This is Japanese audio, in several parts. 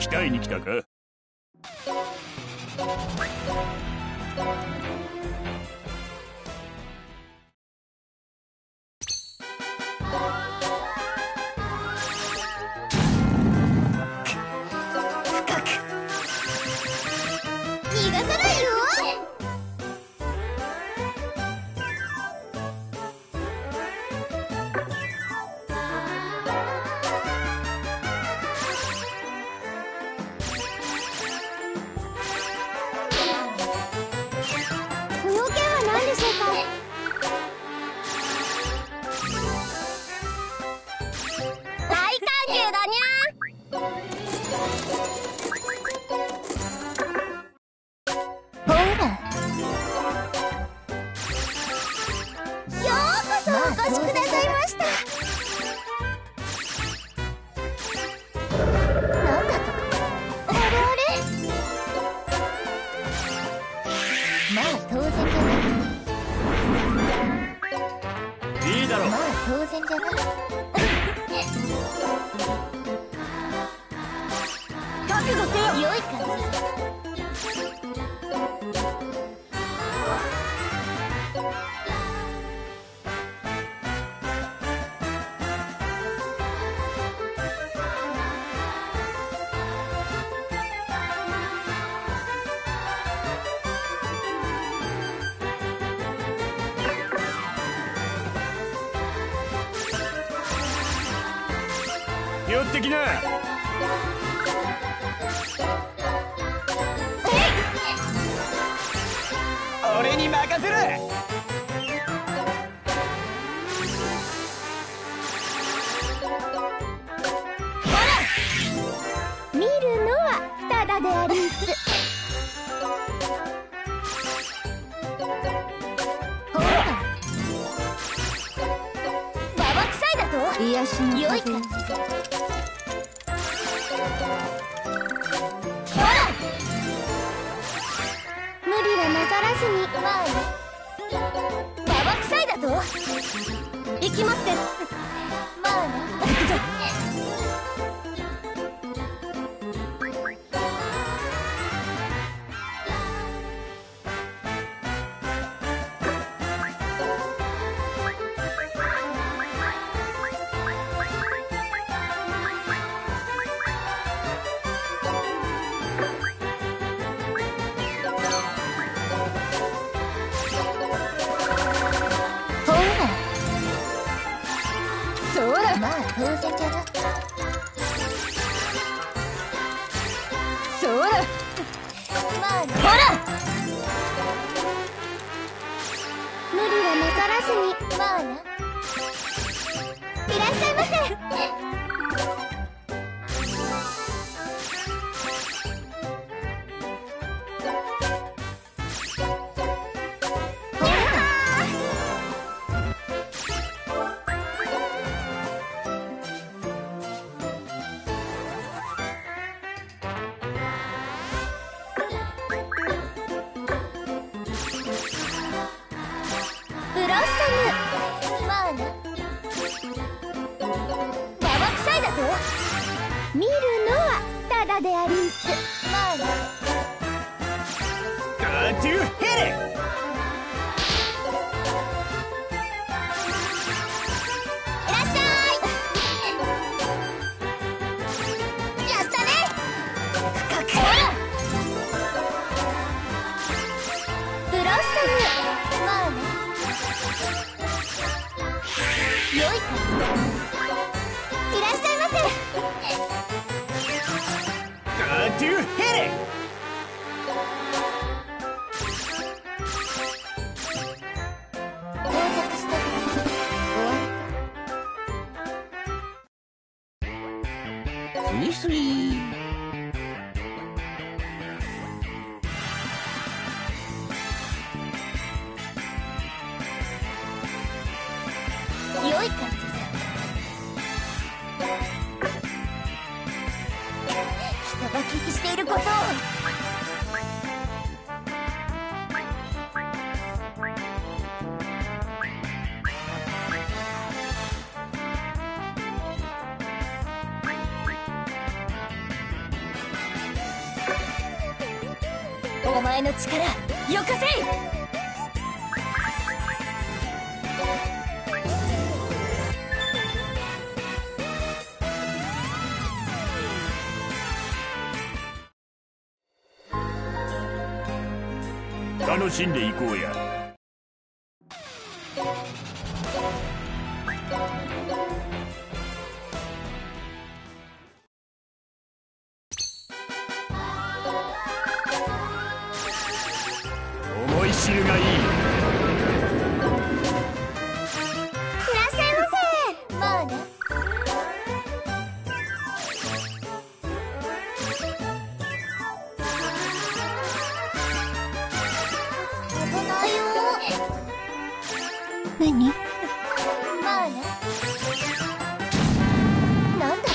鍛えに来たか？ 逃がさないよ。ご用件は何でしょうか？大歓迎だにゃ。ほら、ようこそお越しくださいました。なんだと？あれあれ？まあ当然じゃない。 いいだろう。 まあ当然じゃな。覚悟せよ。良い感じ。 寄ってきな。俺に任せる。 見るのはただでありんす。ほら、ババ臭いだと。癒しの良い感じ。ほら、無理はなさらずに。まあね、ババ臭いだと。行きますです。まあね、行くぞ。そうだ、まあ当然じゃな。そうだ、まあね、ほら、無理はなさらずに。まあな、いらっしゃいませ。ブロッサム、まあな、ババ臭いだと。見るのはただでありんす。まあな、 ガートゥーヘレ。 いらっしゃい。やったね。ほら、ブロッサム、まあね、良い感じ。いらっしゃいませ。 ガートゥーヘレ。 到着した。終わりか。 スイスイ。 良い感じじゃ。人が気にしていることを。 お前の力よこせい。 楽しんでいこうや。思い知るがいい。 いらっしゃいませ。まあね。危ないよ。何？まあね。なんだ。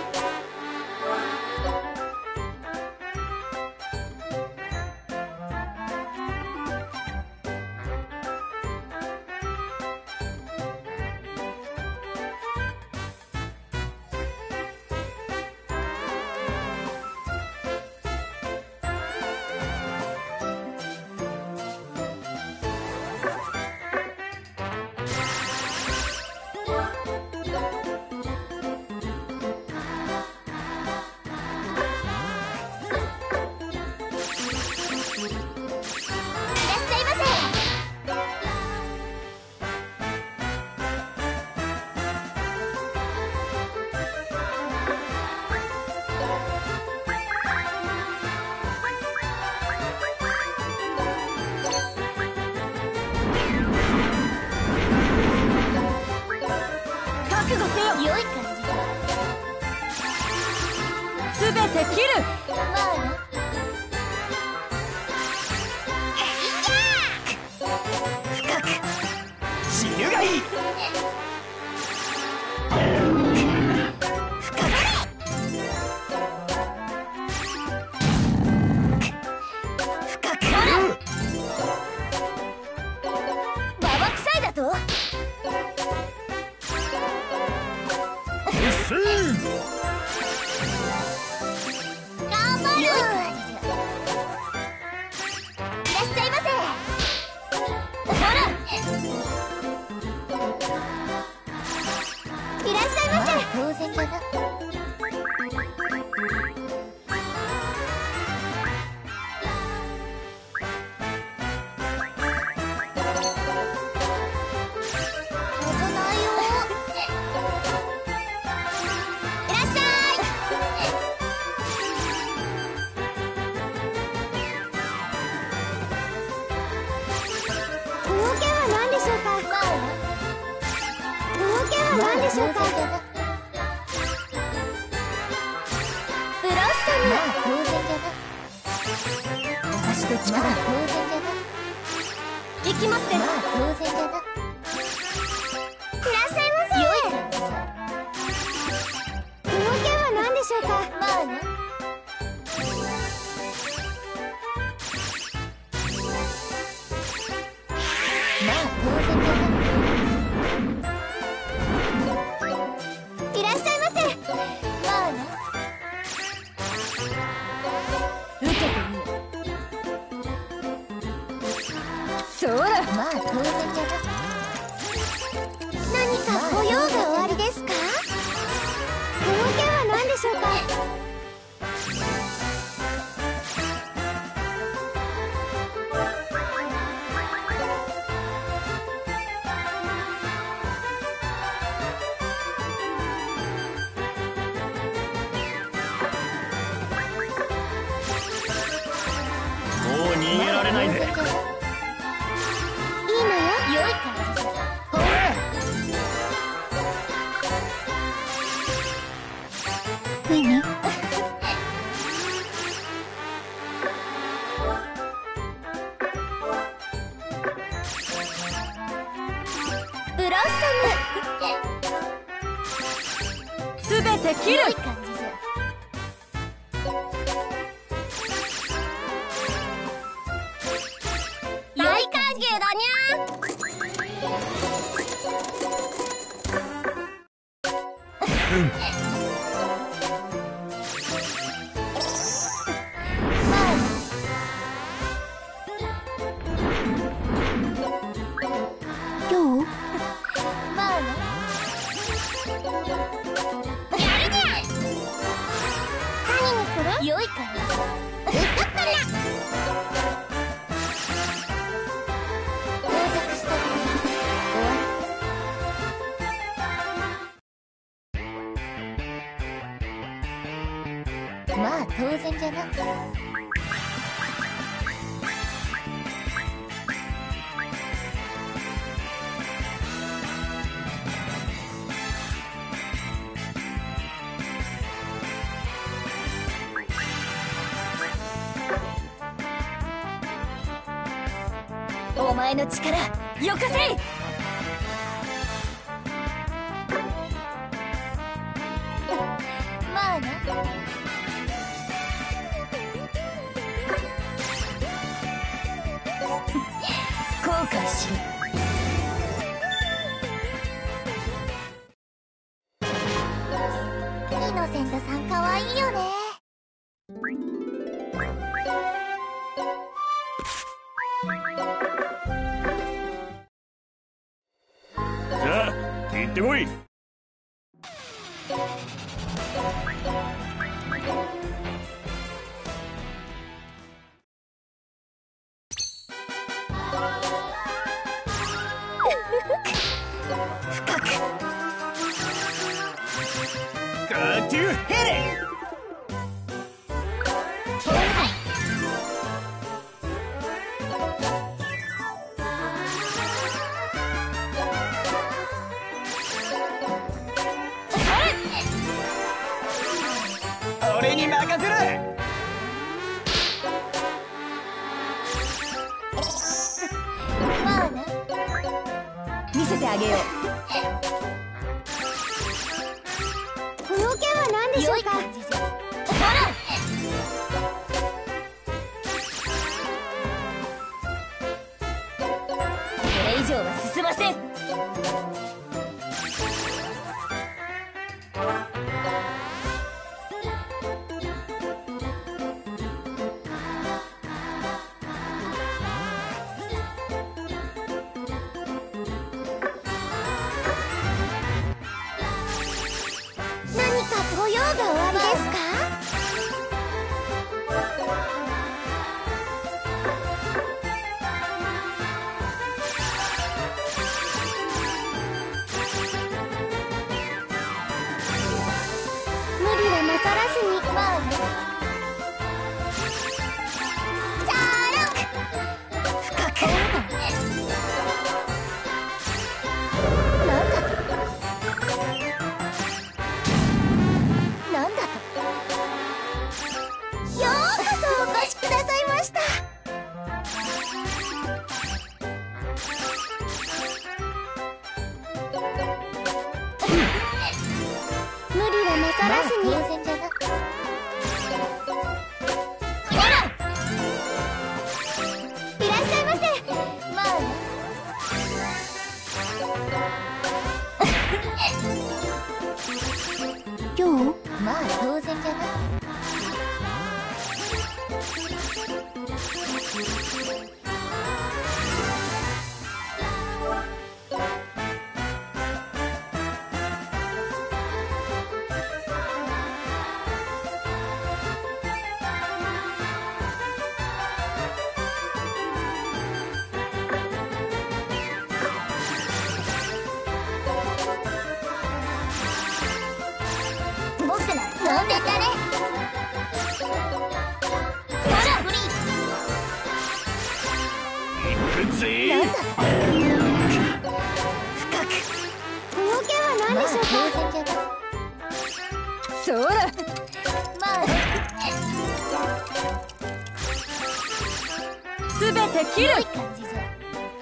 良い感じ。すべて切る。まあね。深く死ぬがいい。 深く深くババ臭いだと。頑張る。いらっしゃいませ。ほら。いらっしゃいませ。当然だな。危ないよ。何でしょうか。ブロッサム。まあ当然じゃな。私と力。まあ当然じゃな。行きますね。まあ当然じゃな。いらっしゃいませ。良い感じじゃ。この件は何でしょうか。まあね。まあ当然じゃな。そうだ。まあ当然じゃな。何かご用がおありですか。この件は何でしょうか。 もう逃げられないぜ。 良い感じ。ほら。何？ブロッサム。すべて切る。良い感じじゃ。大歓迎だにゃ。まあまあ当然じゃな。お前の力よかせい。まあな。後悔しろ。イノセントさんかわいいよね。 さあ行ってこい。 深くゴートゥヘレン。俺に任せる。 まあな。見せてあげよう。この剣は何でしょうか。ほら。それ以上は進ません。何かご用がおありですか。無理はなさらずに。まあね。チャーロック深く。なんだと。なんだと。ようこそお越しくださいました。無理はなさらずに。当然じゃな。ほら。いらっしゃいませ。まあね。今日まあ当然じゃな。僕ら飲んでたね。ほらフリー。 行くぜ。 なんだ。深く。この剣は何でしょうか。当然じゃな。そうだ。まあすべて切る。良い感じじゃ。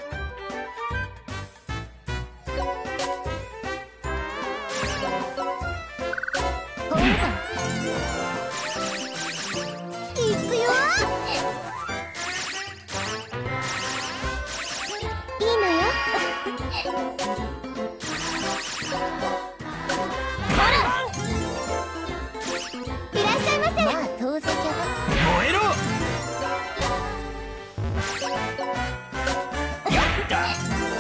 ほら。いくよ。いいのよ。ほら。いらっしゃいませ。まあ当然じゃな。 燃えろ。やった。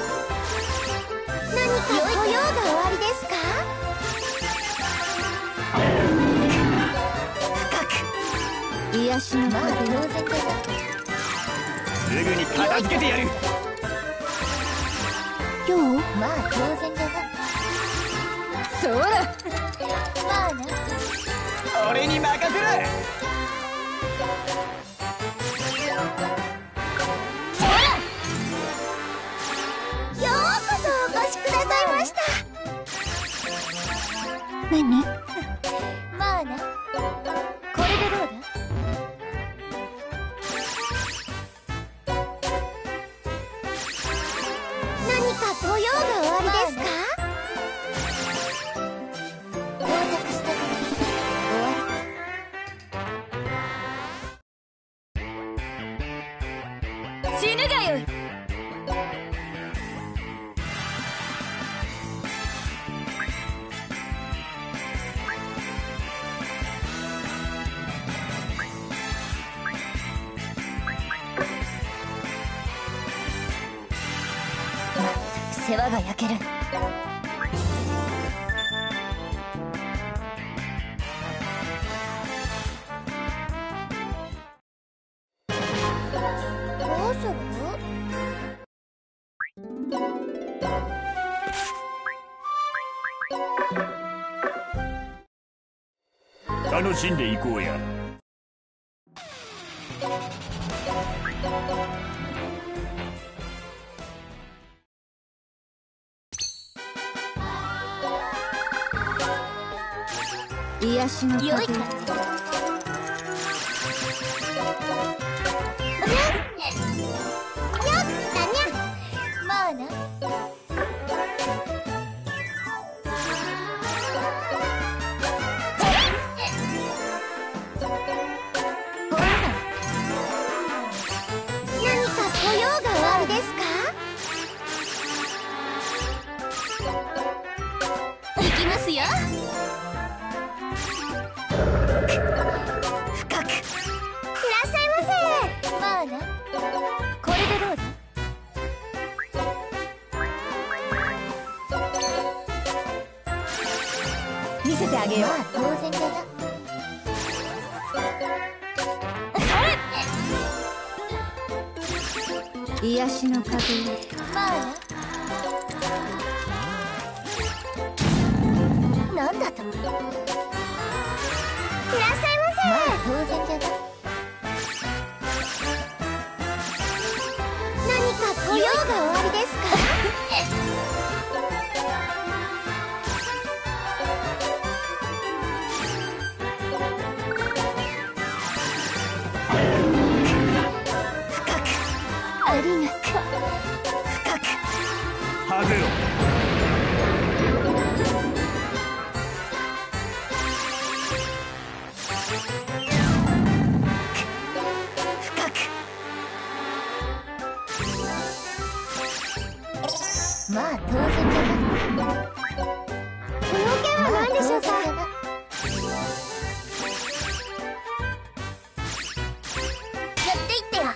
何かご用がおありですか。 いや癒しの壁、当然だな。 すぐに片付けてやる。 今日まあ当然だな。そうだ。まあな。 俺に任せる。 ほら。ようこそお越しくださいました。何？まあな。これでどうだ？何かご用がおありですか？到着したから終わり。死ぬがよい。世話が焼ける。どうする？ 楽しんでいこうや。 癒しの壁。よいか。よっだにゃ。まあな。ほら。何かご用がおありですか？行きますよ。深くいらっしゃいませ。まあな。これでどうだ？見せてあげよう。まあ当然だな。それ。癒しの壁。まあな。なんだと？いらっしゃいませ。まあ当然じゃな。何かご用がおありですか？深くありがとう。深くハゼロ。 まあ当然じゃな。この件は何でしょうか？やっていってよ。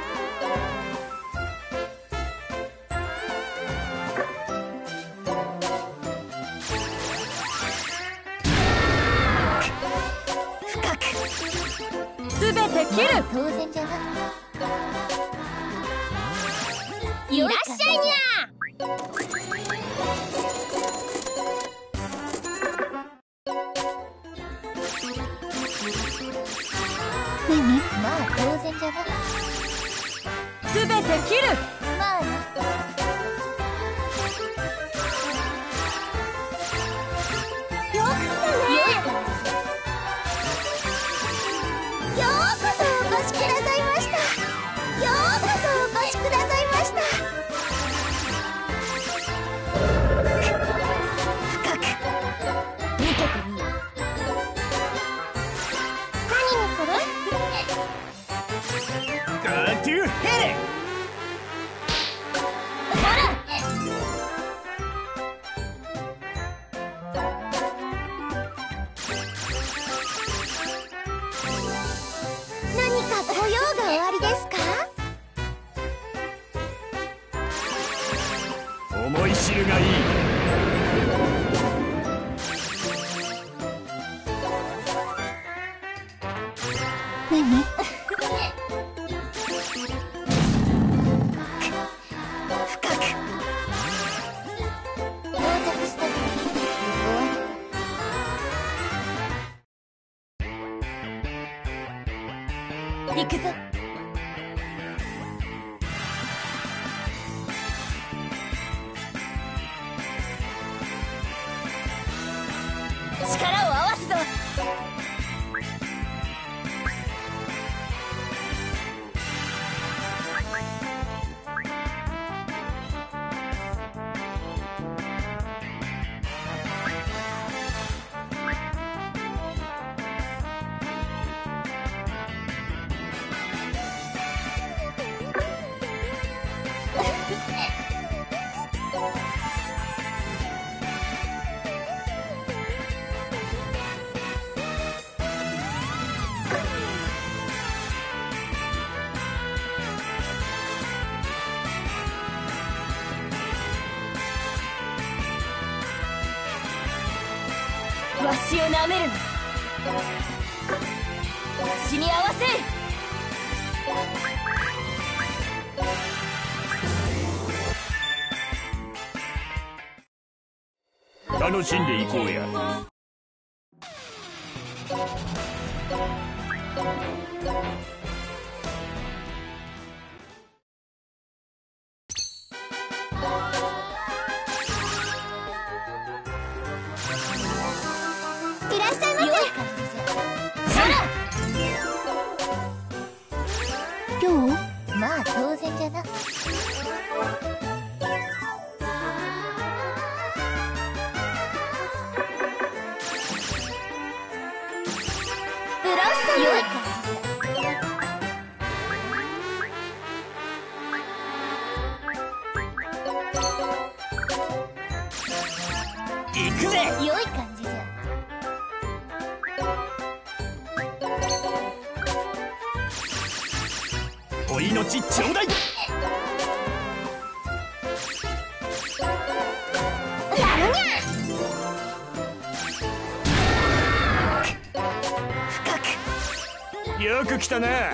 深くすべて切る。当然じゃな。いらっしゃいにゃ。何？まあ当然じゃな。すべて切る。まあな。よくったね。ようこそお越しくださいました。ようこそお越しくださいました。深く見ててみよう。何にする？ ゴートゥーヘレ。 ほら。何かご用がおありですか？ 思い知るがいい。 何？ 行くぞ。力を合わすぞ。わしをなめるな。わしに合わせい。楽しんでいこうや。 いらっしゃいませ。今日まあ当然じゃな。ブロッサム良い感行くぜ。 じ良い感じじゃ。 お命ちょうだい。 やるにゃ。 よく来たな。 い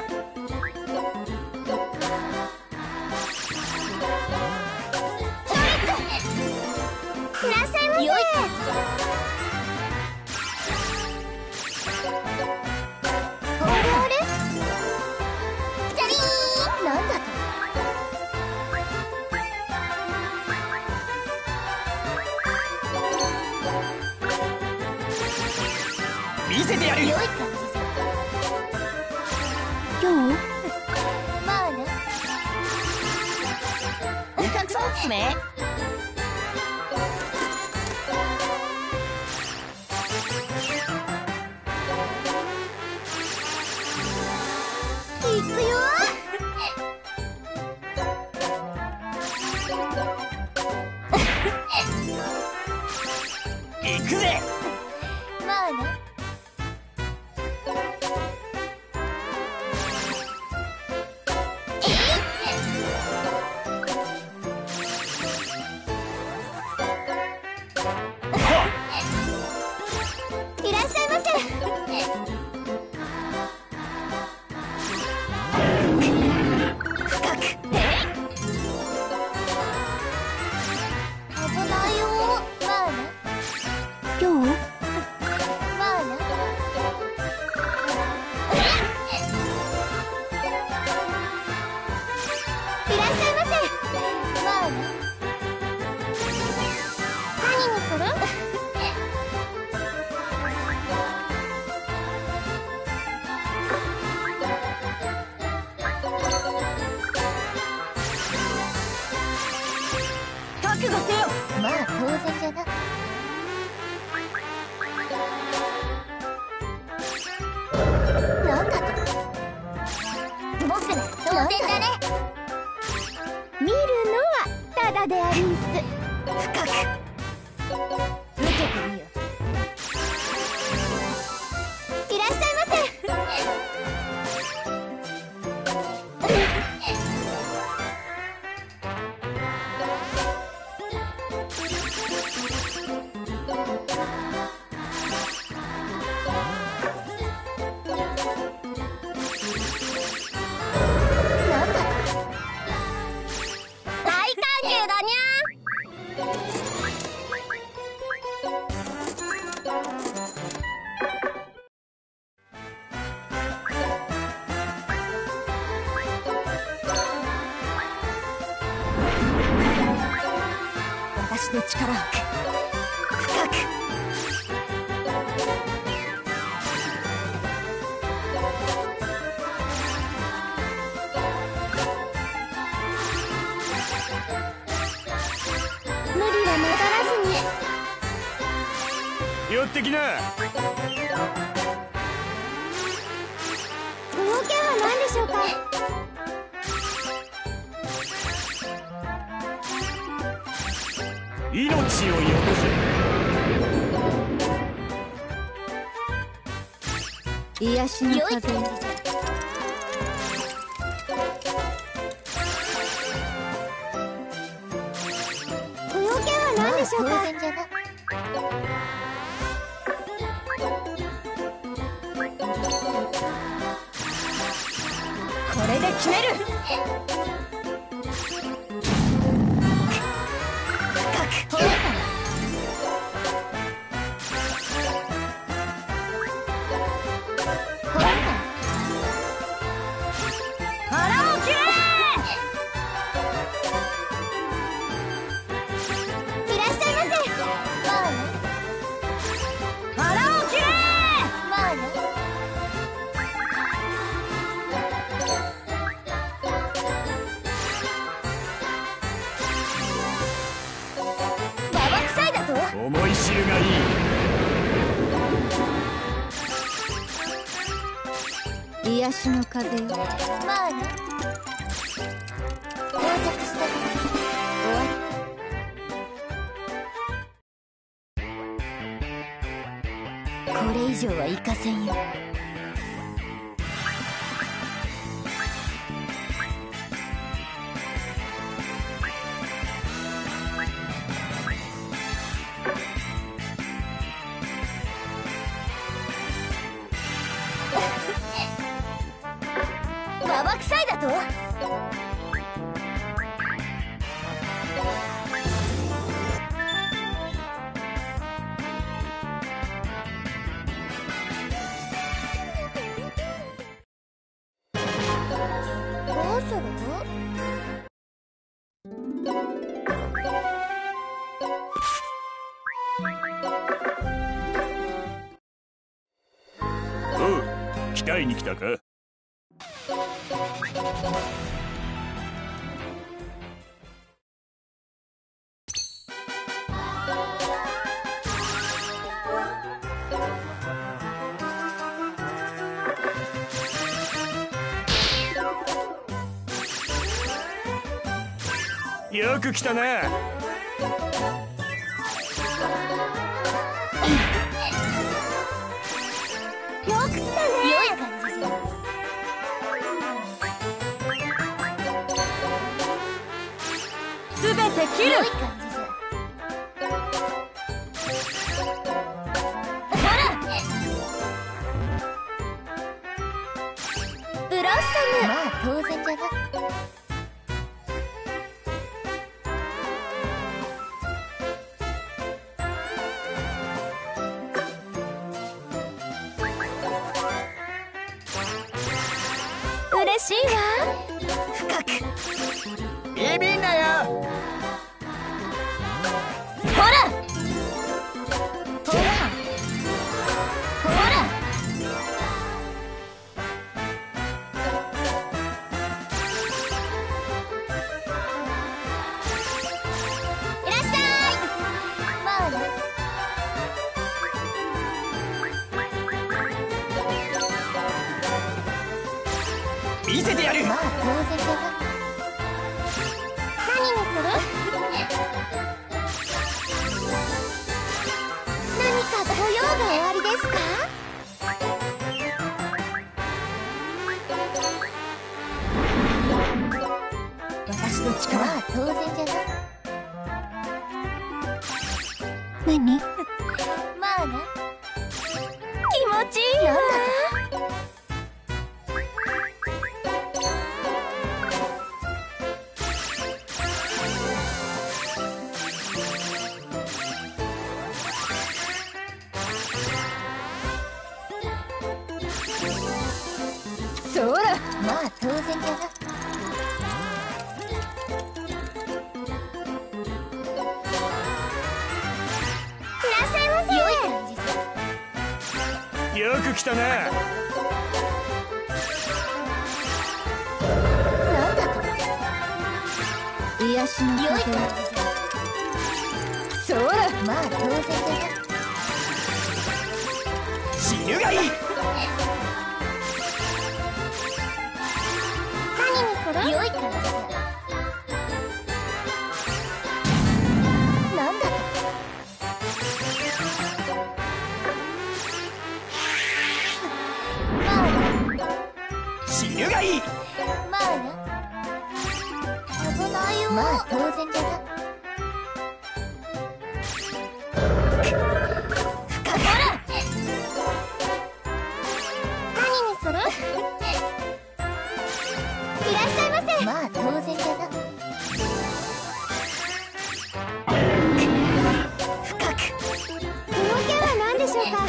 らっしゃいませ。良い感じじゃ。あれじゃりーん。なんだと。 見せてやる。 良い感じじゃ。今日まあな。お客さんっすね。行くよ。 行くぜ。 まあな。いらっしゃいませ。深く。危ないよ。まあな。今日まあな。いらっしゃいませ。まあな。何にする？覚悟せよ。まあ当然じゃな。なんだと。僕な当然だね。見るのはただでありんす。深く受けてみよ。いらっしゃいませ。なんだと。大歓迎だにゃ。 私の力を深く。無理はなさらずに。 寄ってきな。 動けは何でしょうか。 命をよこせ。癒しの風。動けは何でしょうか。当然じゃな。これで決める。深くほら。ほら。腹を切れ。いらっしゃいませ。まあね。腹を切れ。まあね。 思い知るがいい。癒しの風よ。まあね。到着したら終わり。これ以上は行かせんよ。ババ臭いだと。どうする？ おう、鍛えに来たか。よく来たな。 よく来たね。良い感じじゃ。すべて切る。良い感じじゃ。ほら。ブロッサム。まあ当然じゃな。嬉しいわ。深くビビんなよ。 ほらほらほら。いらっしゃい。まあね。 見せてやる。 まあ当然だな。何にする？何かご用がおありですか？私の力は当然じゃな。何？まあね。気持ちいいよ。そら、まあ当然じゃな。 く来たな。 なんだと。癒しの風。そうだ。まあ当然だな。 死ぬがいい。 何にする？良い感じだ。なんだと。まあな。 死ぬがいい。 まあな。危ないよ。まあ当然じゃな。まあ当然じゃな。深く。このキャラ何でしょうか。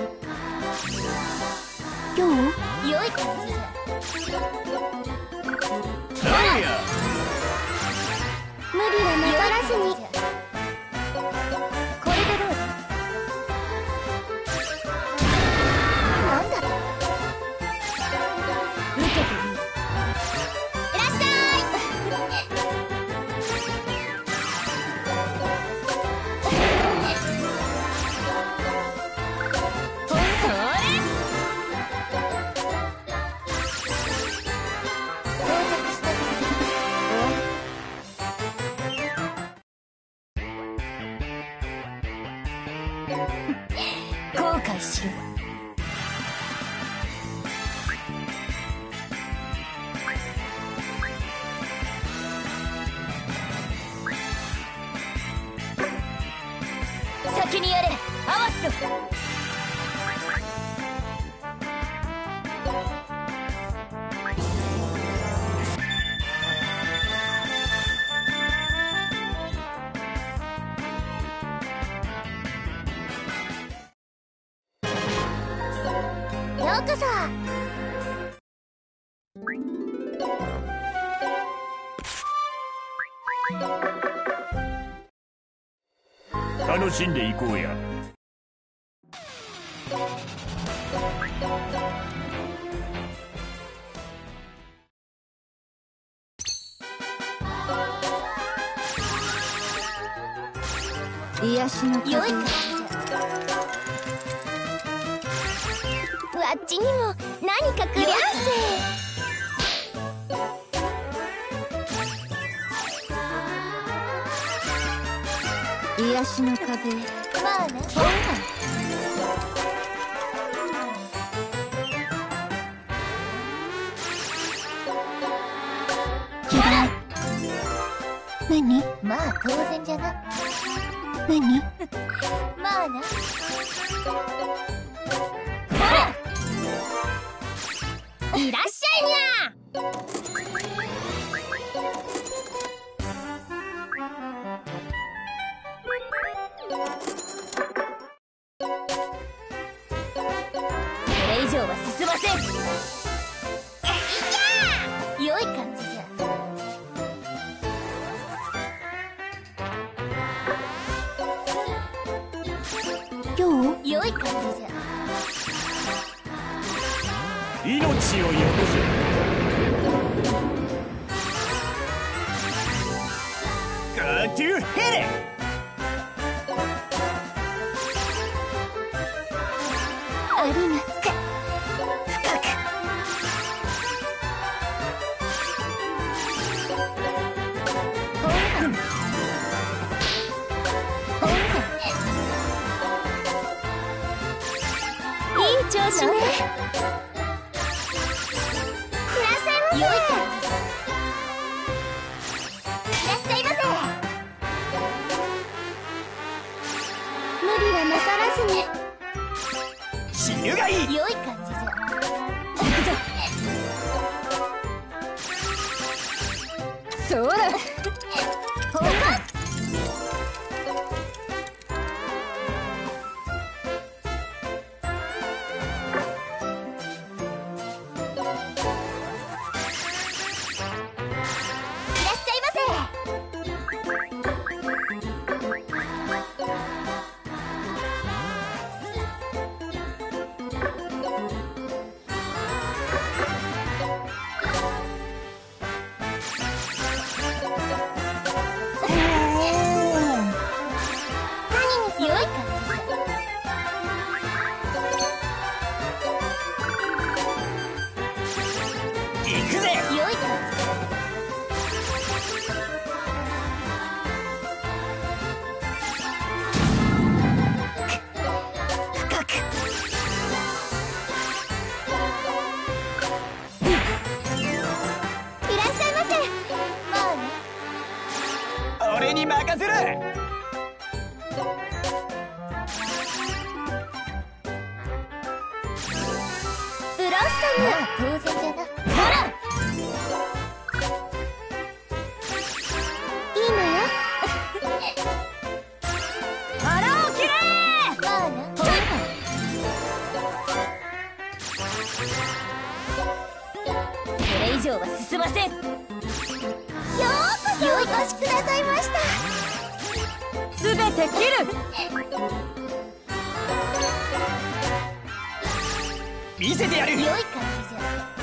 今日良い感じじゃ。 何や。 無理はなさらずに。これでどうだ。なんだと。受けてみる。後悔しろ。先にやれ、アワスト。ようこそ。 楽しんでいこうや。 癒しの風。良い感じじゃ。わっちにも何かくりゃんせ。癒しの風。まあな。何？まあ当然じゃな。何？まあな。ほら！いらっしゃいにゃ。それ以上は進ません。良い感じじゃ。今日良い感じじゃ。 命をよこせ。ガトゥヘレ。 ありがとう。深く。いい調子ね。いらっしゃいませ。良い感じ。いらっしゃいませ。無理はなさらずに。 死ぬがいい。 良い感じじゃ。行くぞ。そうだ。ほら。 せる。 ブロッサムは当然じゃな。ほらいいのよ。 腹を切れー。 まあな。ほらそれ以上は進ません。 ようこそお越しくださいました。 すべて切る。 見せてやる。 良い感じじゃ。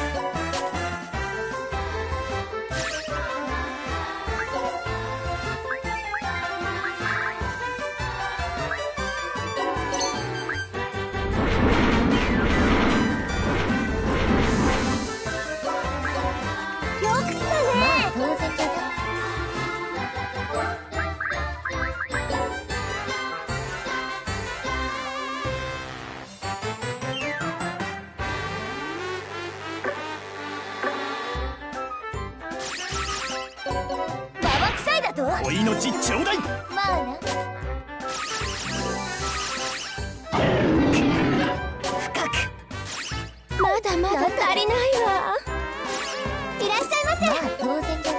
よく来たね。 まあ当然じゃな。 ババ臭いだと。 お命ちょうだい。 まあな。 深く。 まだまだ足りないわ。 いらっしゃいませ。まあ当然じゃな。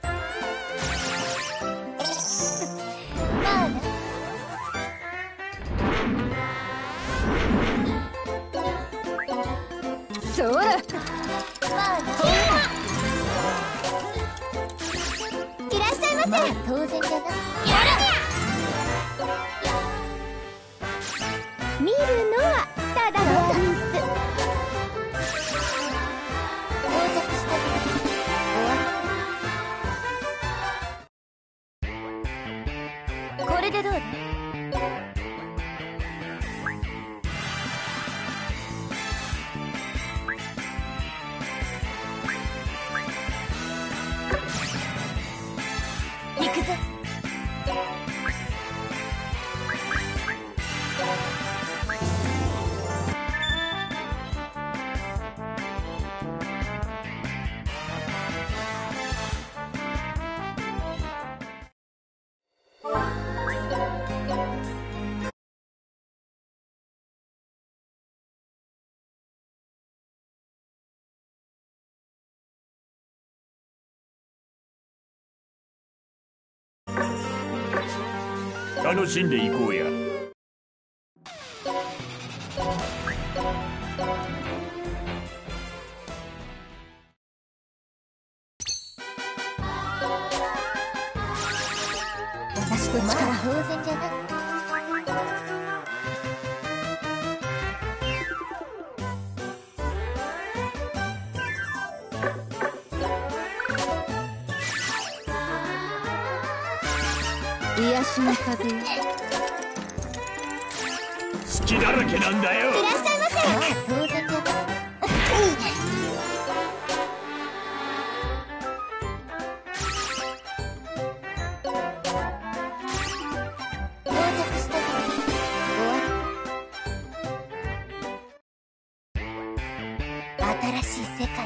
まあな。 そうだ。 まあな。いらっしゃいませ。まあ当然じゃな。 や見るのはただのミス。到着したぞ。終わこれでどうだ。行くぞ。 楽しんでいこうや。 私と力当然じゃな。 癒しの風よ。 隙だらけなんだよ。 いらっしゃいませ。まあ当然じゃな。到着したぞ。終わり。新しい世界。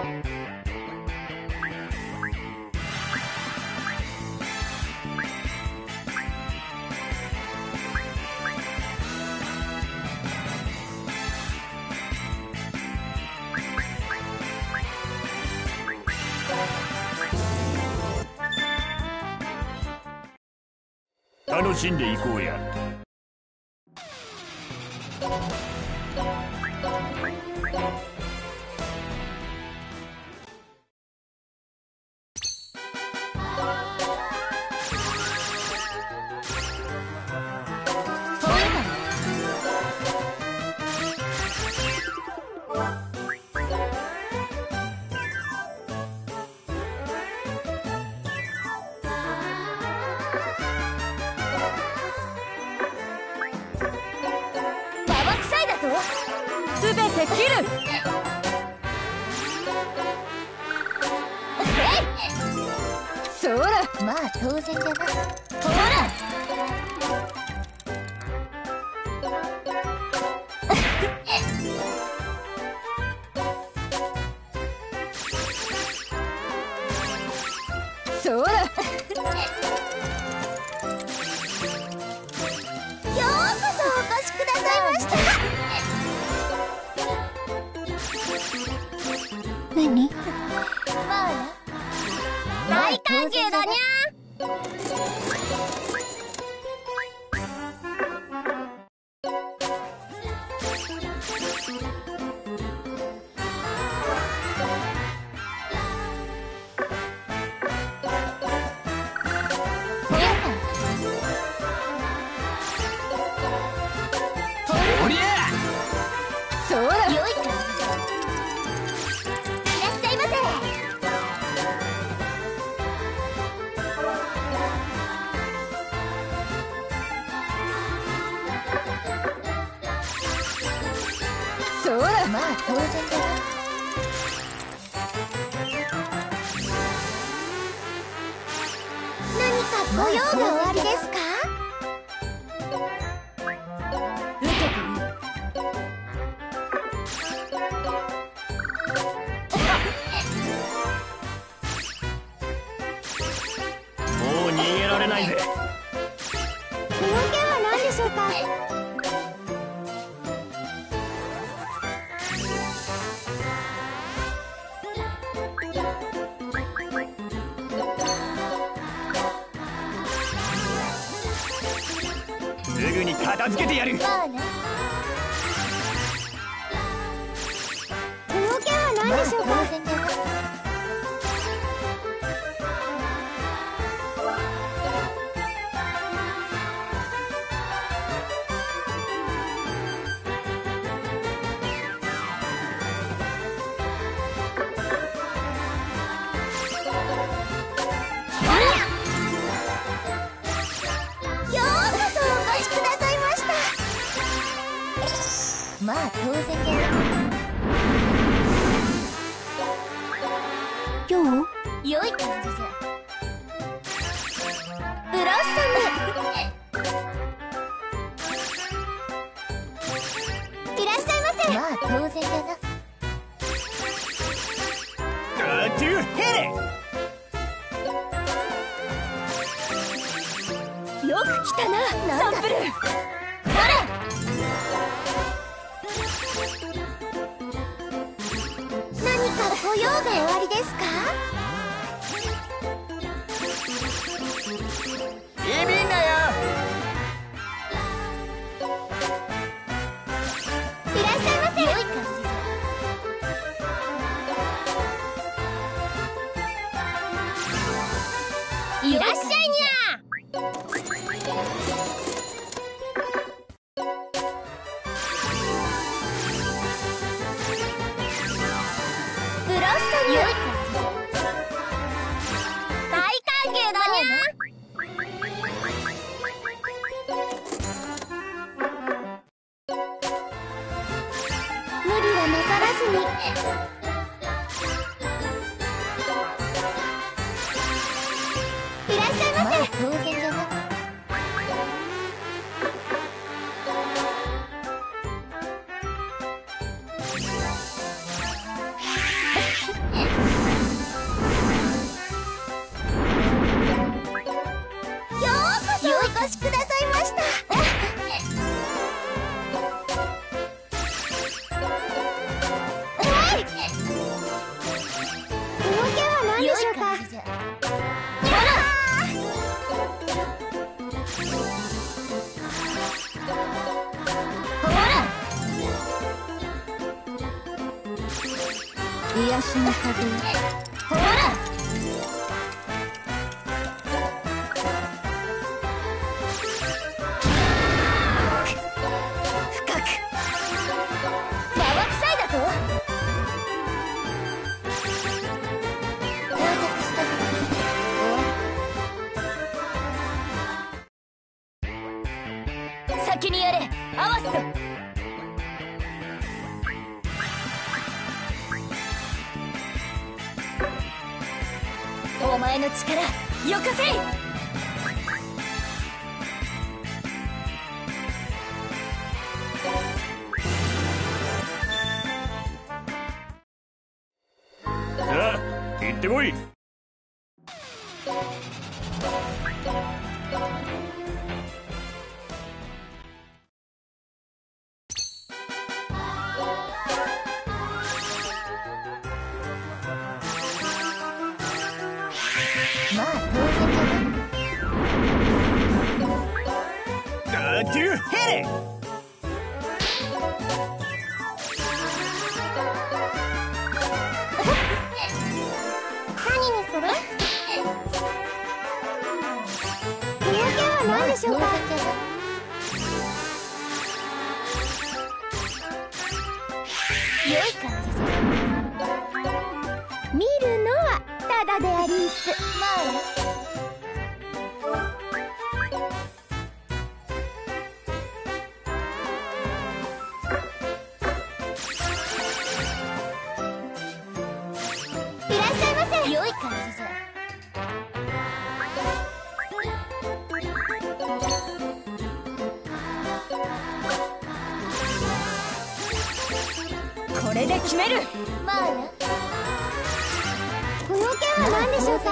楽しんでいこうや。 すべて切る。そうだ。 まあ当然じゃな。 ほら。そうだ。 めに。 まあな。大歓迎だにゃ。 おりゃそうだ。 よいか。いらっしゃいませ。 そうだ。 まあ当然だな。何かご用がおありですか？ 受けてみる。 もう逃げられないぜ。 この件は何でしょうか？ すぐに片付けてやる。 まあね。この件は何でしょうか？当然だな。ようこそお越しくださいました。まあ当然だな。 今日良い感じじゃ。ブロッサム。いらっしゃいませ。まあ当然だな。 ガトゥヘレ。 よく来たな、サンプル。 何かご用がおありですか？ ビビんなよ。 いらっしゃいませ。良い感じじゃ。いらっしゃいにゃ。ブロッサム。良い感じじゃ。大歓迎だにゃ。無理はなさらずに。いらっしゃいませ。まあ当然だな。ようこそお越しくださいました。はい。この件は何でしょうか？ 癒しの風よ。 ほら。 深く。 生臭いだと？到着したぞ。 先にやれ、合わせ。お前の力、よこせ。 さあ行ってこい。 まあ当然じゃな。 ガートゥーヘレ何にする？この件は何でしょうか？良い感じじゃ。見るのはただでありんす。まあいらっしゃいませ。良い感じじゃ。 これで決める。 まあな。この件は何でしょうか？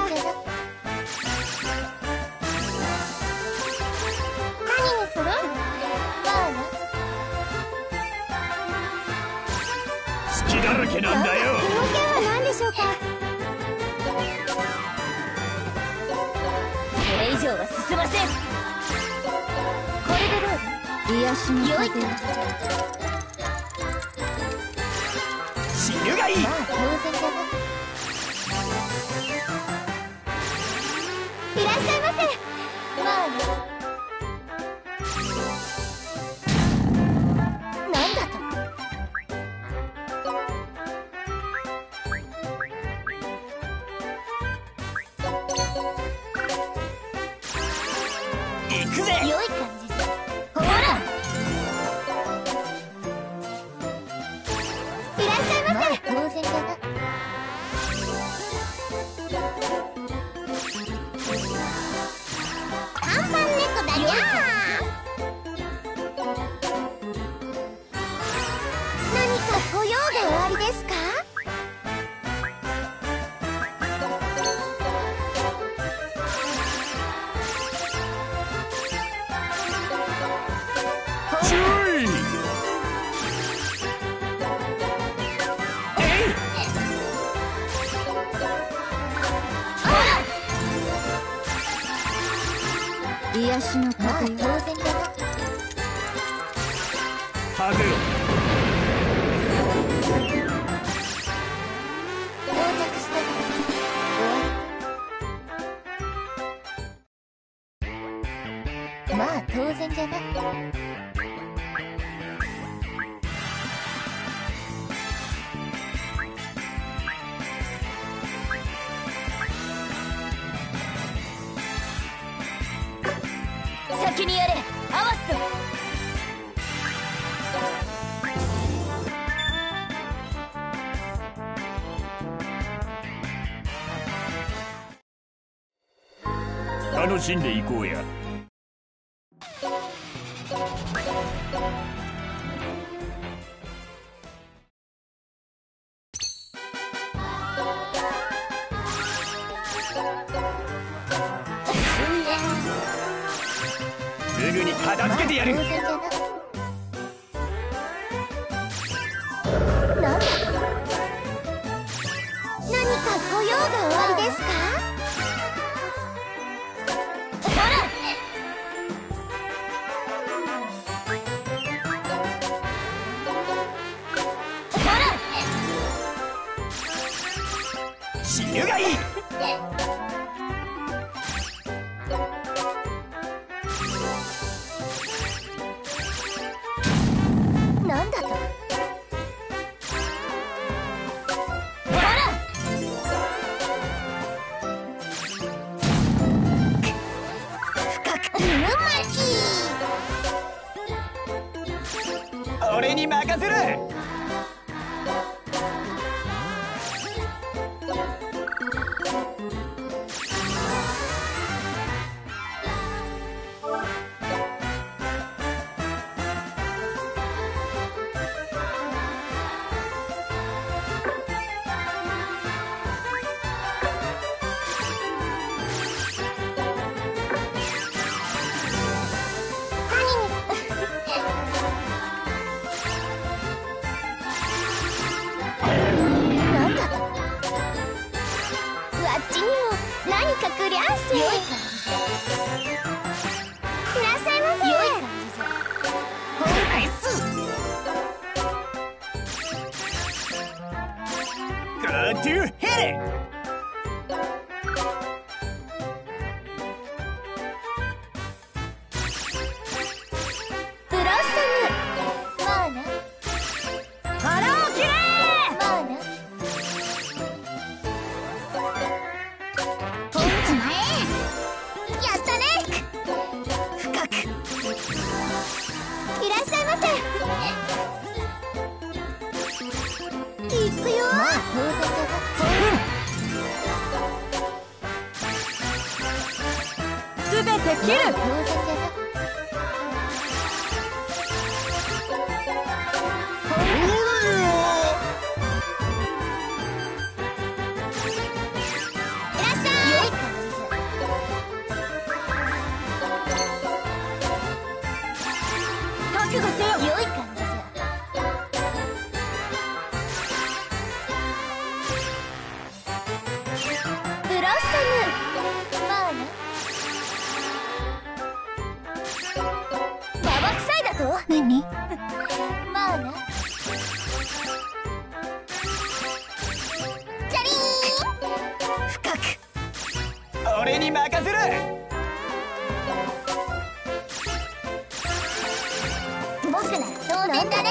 何にする？まあな。 隙だらけなんだよ。 この件は何でしょうか？ それ以上は進ません。 これでどうだ？癒しの良い風。 死ぬがいい。 まあ当然じゃな。いらっしゃいませ。まあな。なんだと？ 行くぜ。 良い感じじゃ。 ほら、 いらっしゃいませ。当然じゃな。看板猫だにゃー。何かご用がおありですか？ ちょい。 癒しの風。まあ当然じゃな。 はぜろ。 到着したぞ。終わり。まあ当然じゃな。 先にやれ。合わすぞ。 楽しんでいこうや。すぐに片付けてやる。 当然じゃな。なんだと？何かご用がおありですか？ ほら、ほら、 死ぬがいい。 なんだと？ ほら、 犬巻俺に任せる。 なんだと？わっちにも何かくりゃんせ。良い感じじゃ。いらっしゃいませ。良い感じじゃ。 ナイス。Go to hit it. ブロッサム。まあな。 腹を切れまあな。切っちまえ。やったね。 深く。 いらっしゃいませ。行くよ。まあ当然だな。 すべて切る。 当然だな。 覚悟せよ。 良い感じじゃ。ブロッサム。まあな。 ババ臭いだと。 何まあな。ジャリーン。 深く。 俺に任せる。 僕なら当然だね。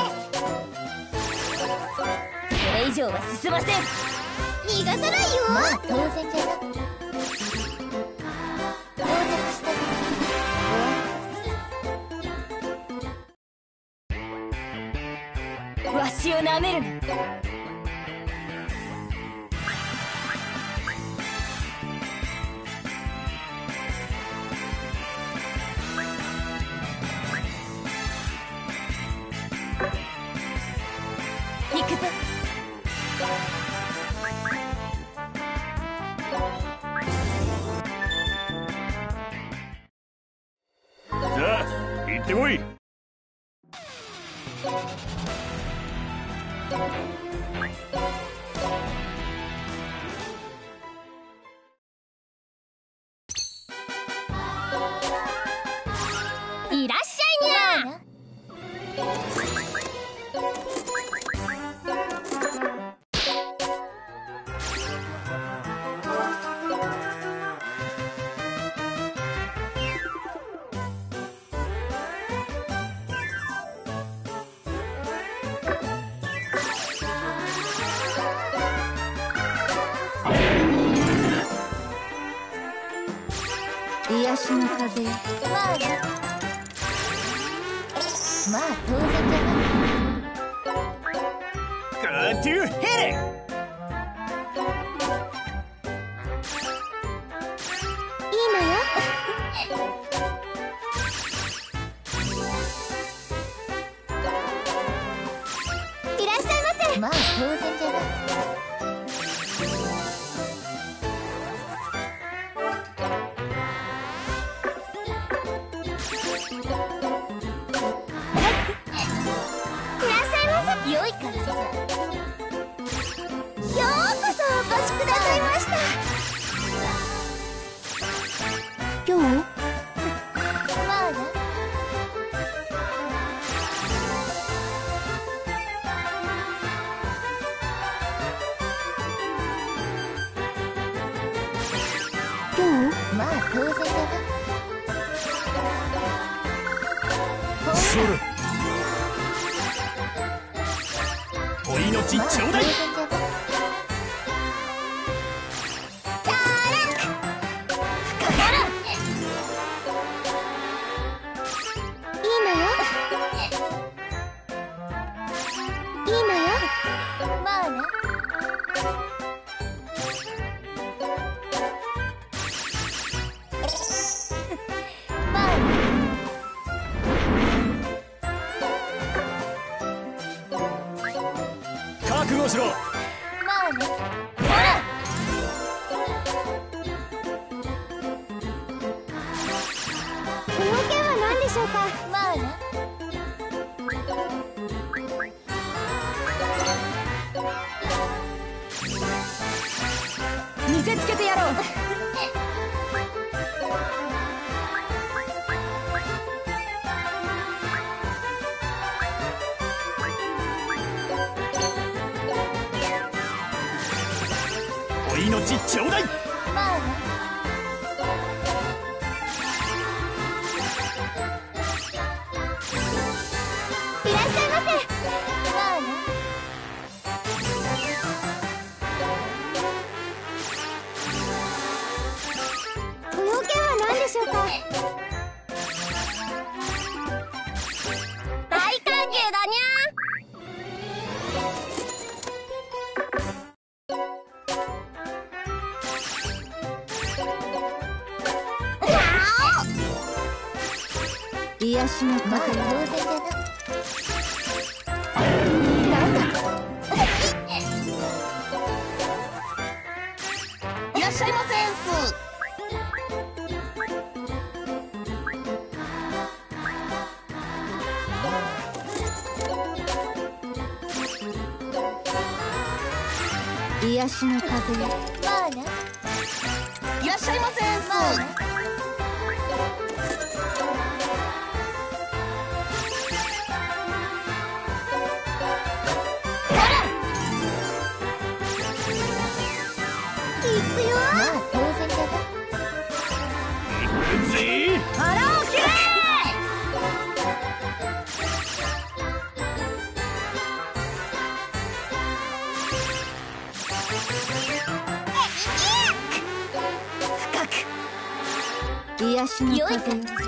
それ以上は進ません。 逃がさないよ。まあ当然じゃな。到着した。 わしをなめるな。行くぞ。 さあ行ってこい。 いらっしゃいにゃ。 癒しの風よ。 まあな。まあ当然じゃな。 Go to hit it. いいのよ。いらっしゃいませ。まあ当然じゃな。良い感じじゃ。ようこそお越しくださいました。 今日まあな。まあ当然だな。 それお命ちょうだい。 まあ当然じゃな。いいのよ。いいのよ。まあな。まあな。 覚悟しろ。 まあな。 ほら。 この件は何でしょうか。まあな。 見せつけてやろう。 命ちょうだい。 まあね。いらっしゃいませ。まあね。ご用件は何でしょうか。大歓迎だにゃ。 癒しのまあ当然じゃな。なんだ。 いらっしゃいませんす。癒しの風よ。 まあね。 いらっしゃいませんす。 まあね。行くよ。まあ当然じゃな。 行くぜ。 腹を切れ。深く癒しの良い風よ。 感じじゃ。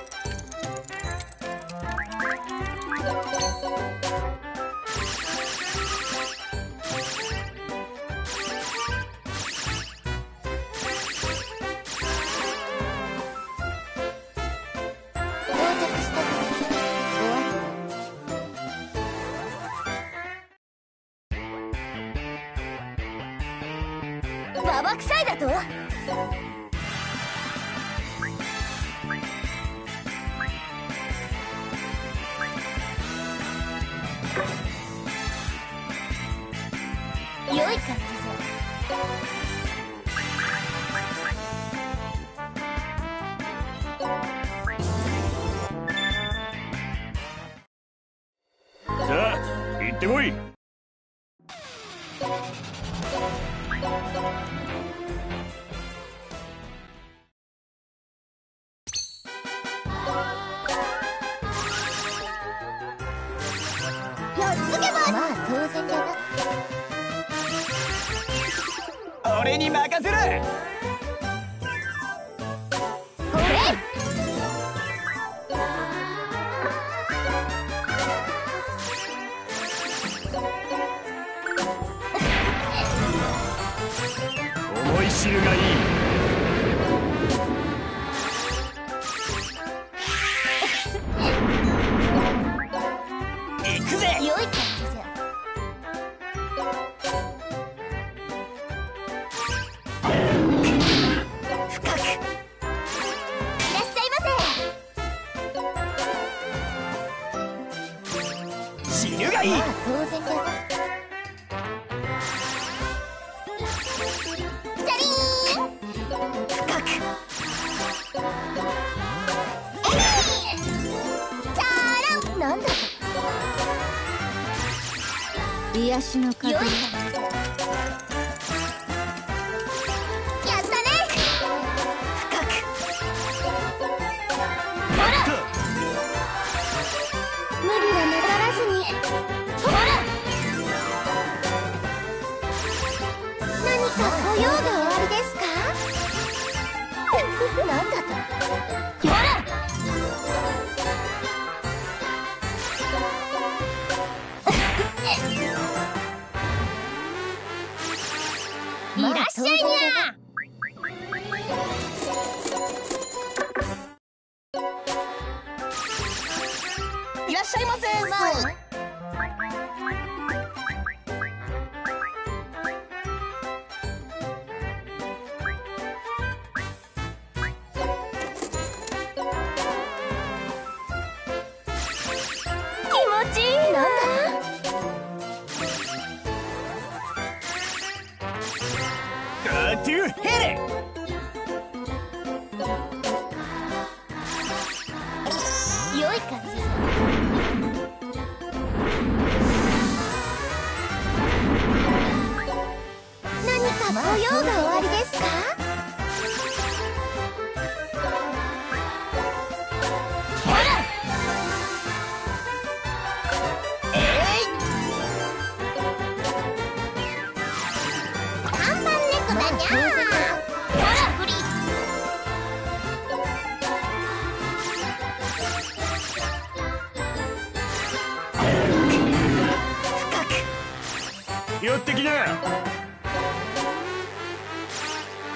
到着したぞ。終わり。ババ臭いだと。良い感じじゃ。 さあ行ってこい。 やっつけます。まあ当然じゃな。 俺に任せる。 ほれ。 思い知るがいい。行くぜ。 良い感じじゃ。 深くいらっしゃいませ。 死ぬがいい。 まあ当然じゃな。じゃりーん。 深くチャーラン。なんだと。 癒しの風よ。 良い感じじゃ。やったね。 深くほら。無理はなさらずに。ほら。何かご用がおありですか。なんだと。ほら。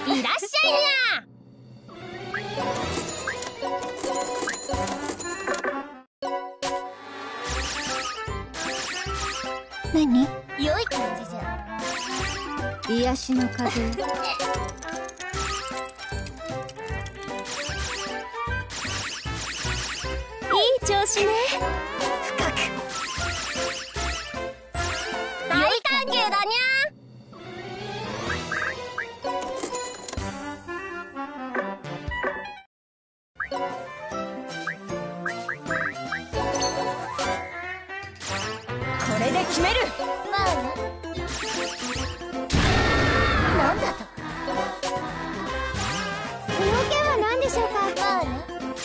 いらっしゃいにゃ。何？良い感じじゃ。癒しの風。いい調子ね。深く。大歓迎だにゃ。これで決める。まあな。なんだと。この件は何でしょうか。まあな。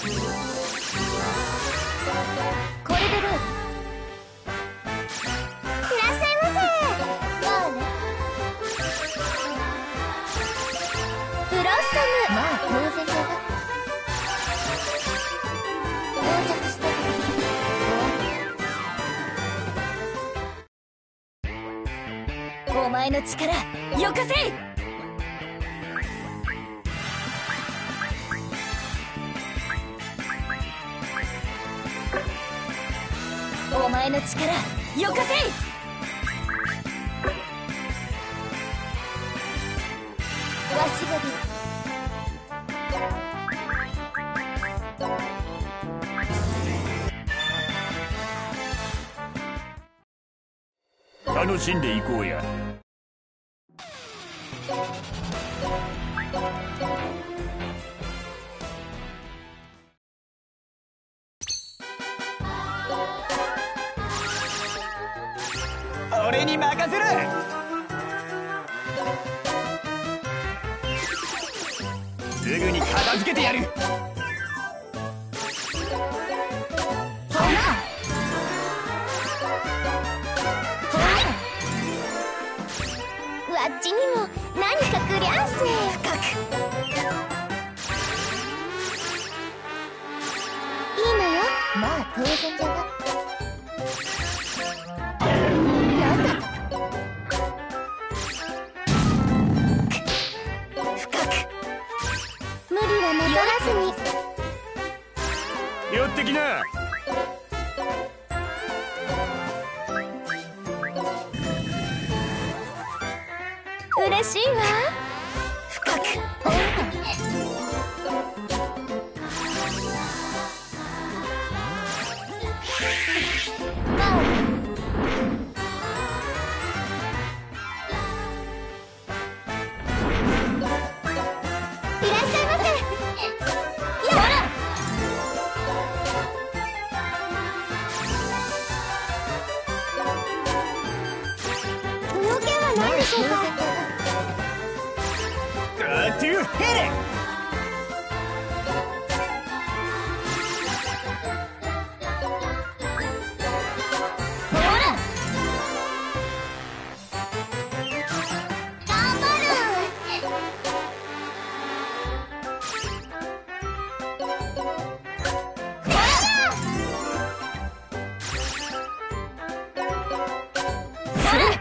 これでどう？いらっしゃいませ。まあな。ブロッサム。まあ当然だな。到着した。お前の力よかせい。お前の力よかせい。わしが出る。 楽しんでいこうや。俺に任せる。すぐに片付けてやる。 わっちにも何かくりゃんせ。深く。いいのよ。まあ当然じゃな。なんだと。深く。無理はなさらずに。 寄ってきな。 嬉しいわ。深く。いらっしゃいませ。やら。この件は何でしょうか。 Got to hit it! ほら。頑張る。ほら。ほら。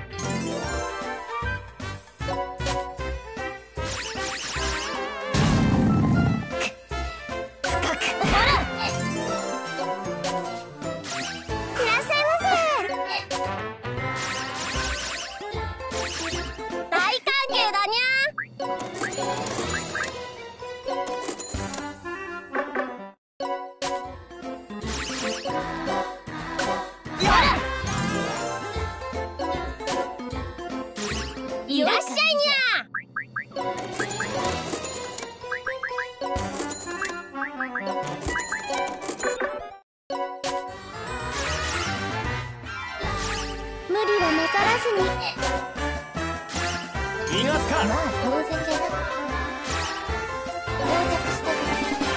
いらっしゃいにゃ。無理はなさらずに。 逃がすか。 まあ当然じゃな。到着したから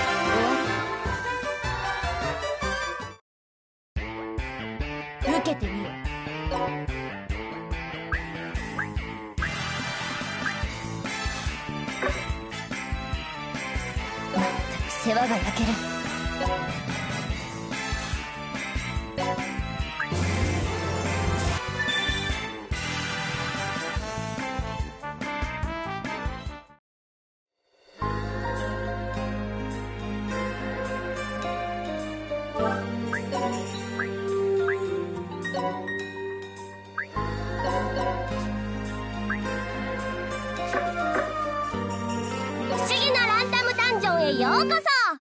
終わり。受けてみよ。まったく世話が焼ける。 へようこそ。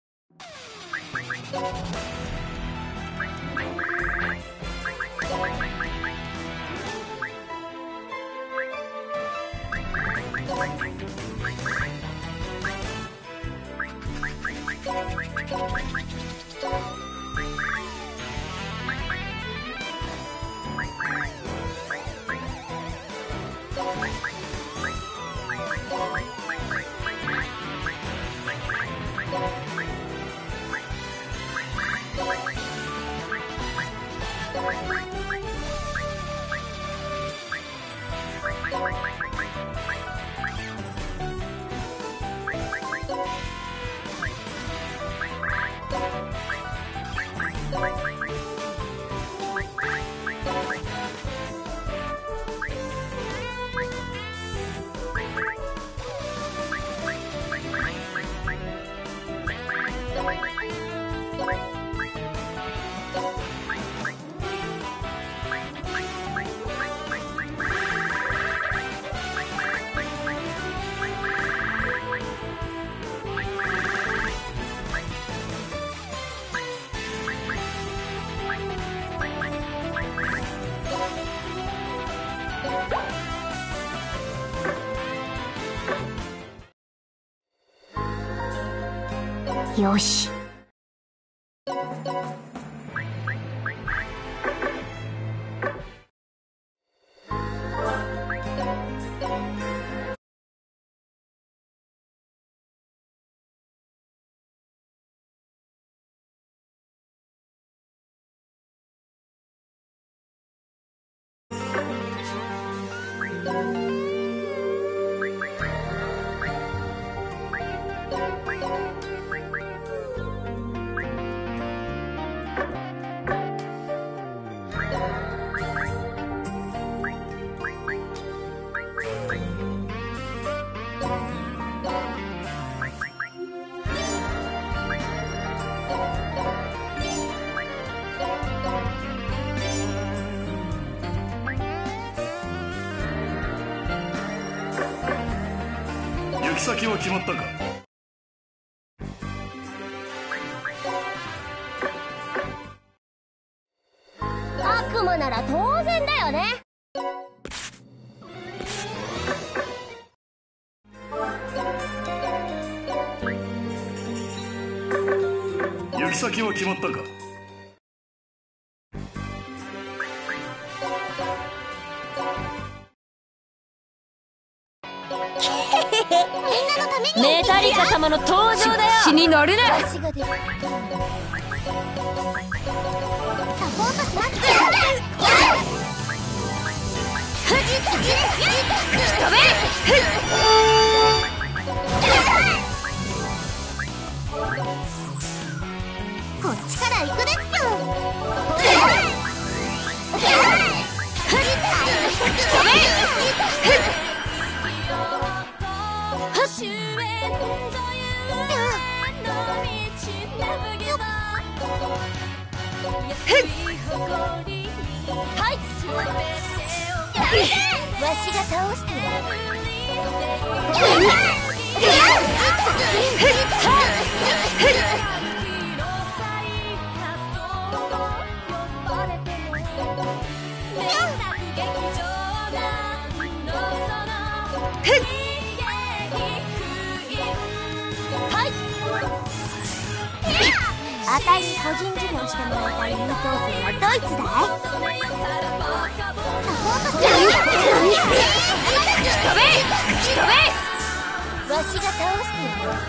よし。 行き先は決まったか。 悪夢なら当然だよね。 行き先は決まったか。 メタリカ様の登場だよ。死に乗るな。 足が出る。サポートします。 飛べ。 こっちから行くですよ。 飛べ。 わしが倒してやる。あたいに個人事業してもらいたい優等生はドイツだい。サポートしてやる。わしが倒してやる。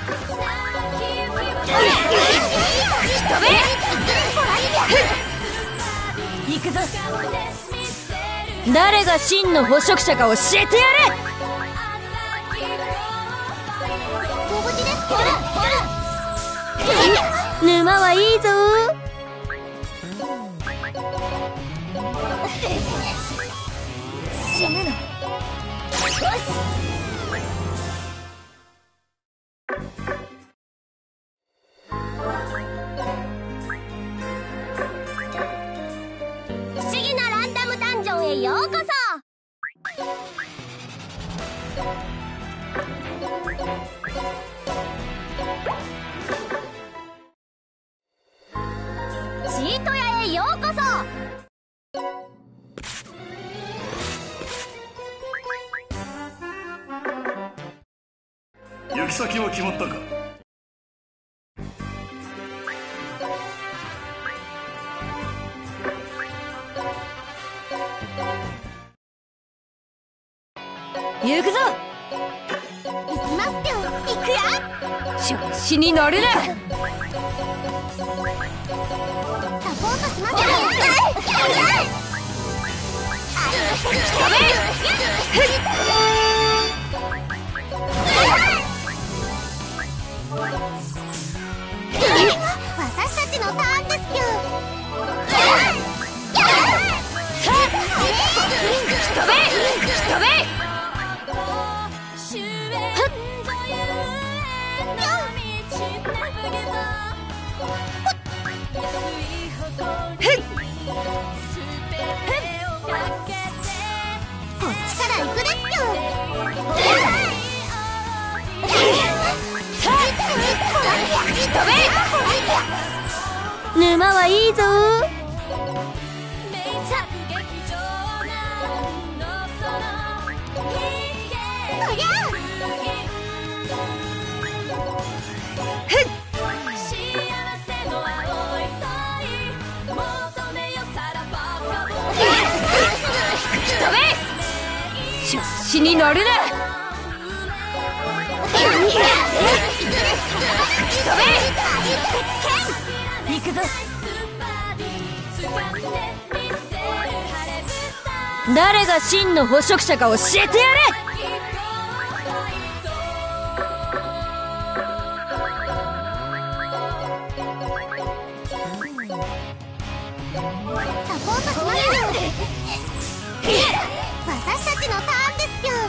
行くぞ。誰が真の捕食者か教えてやれ。 ご無事ですか。 沼はいいぞ。 死ぬの。よし。不思議なランダムダンジョンへようこそ。 先は決まったか。 行くぞ。 行きますよ。行くよ。 調子に乗るな。 サポートしますよ。私たちのターンですよ。 飛べ飛べ。 こっちから行くですよ。 沼はいいぞ。調子に乗るな。行くぞ。誰が真の捕食者か教えてやれ。 サポートしますよ。私たちのターンですよ。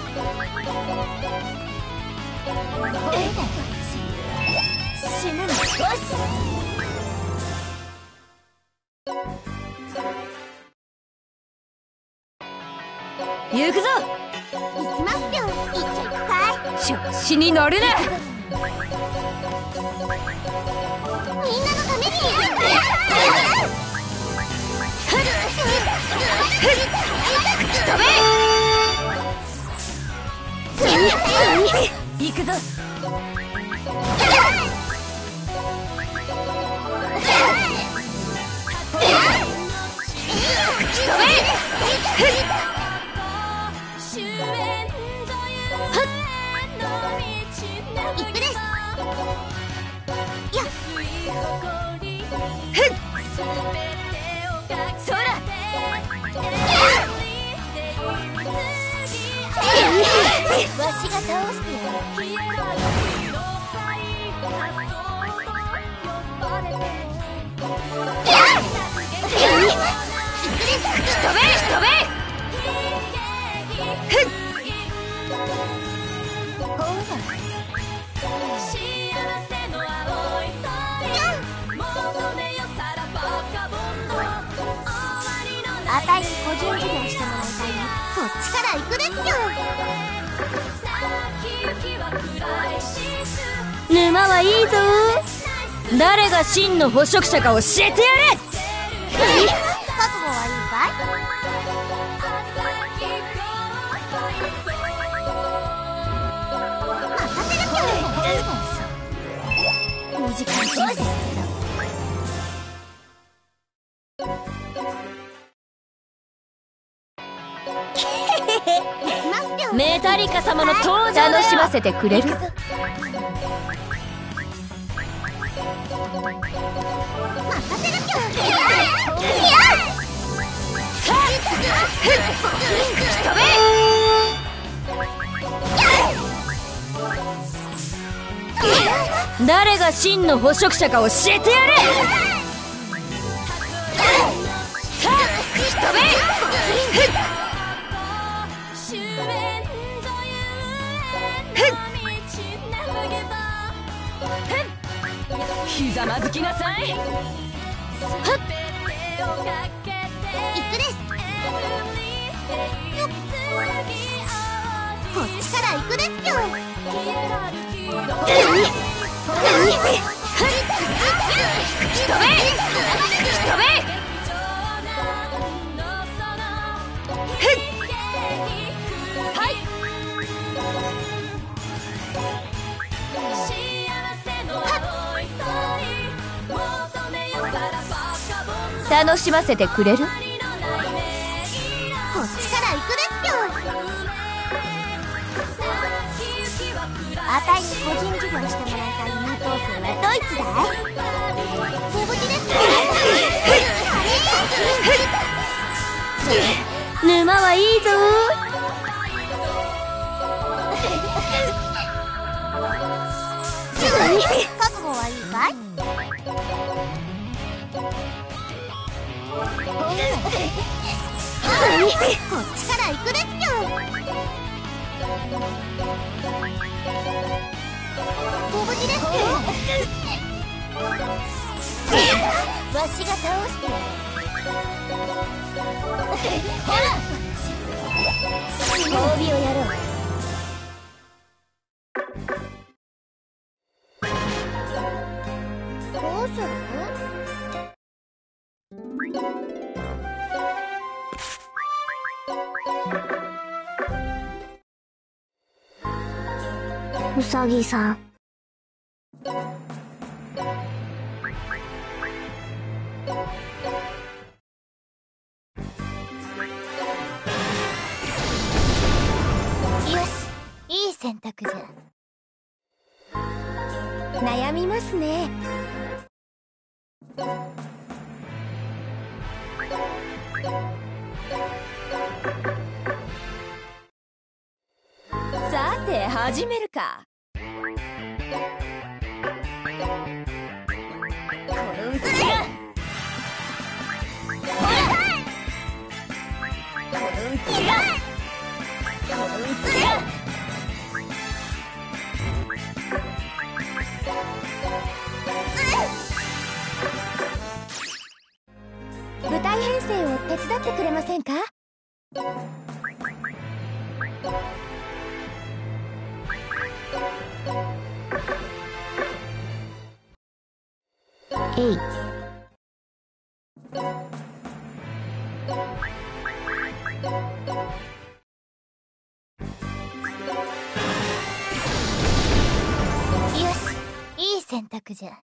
死ぬの。よし。 行くぞ。 行きますよ。行っちゃいくかい。 調子に乗るな。 みんなのために。 行くぞ。 行くです。 そら。 わしが倒してやる。 飛べ飛べ。 あたいに個人授業してもらいたいな。こっちから行くですよ。 沼はいいぞ。誰が真の捕食者か教えてやれ。 覚悟はいいかい。任せるぴょ。 短い人生だ。メタリカ様の登場だよ。楽しませてくれる。 任せるぴょ。 飛べ。誰が真の捕食者か教えてやれ。飛べ。ひざまずきなさい。 行くです。こっちから行くですよ。 飛べ飛べ。はい。 楽しませてくれる？ こっちから行くですよ。あたいに個人授業してもらいたい優等生はどいつだい？手ぶちですね。 沼はいいぞ。 覚悟はいいかい？こっちから行くですよ。手ぶちですね。わしが倒してやる。褒美をやろう。どうする？うさぎさん。よし、いい選択じゃ。悩みますね。 さて始めるか。このうちが舞台編成を手伝ってくれませんか？えい。よし、いい選択じゃ。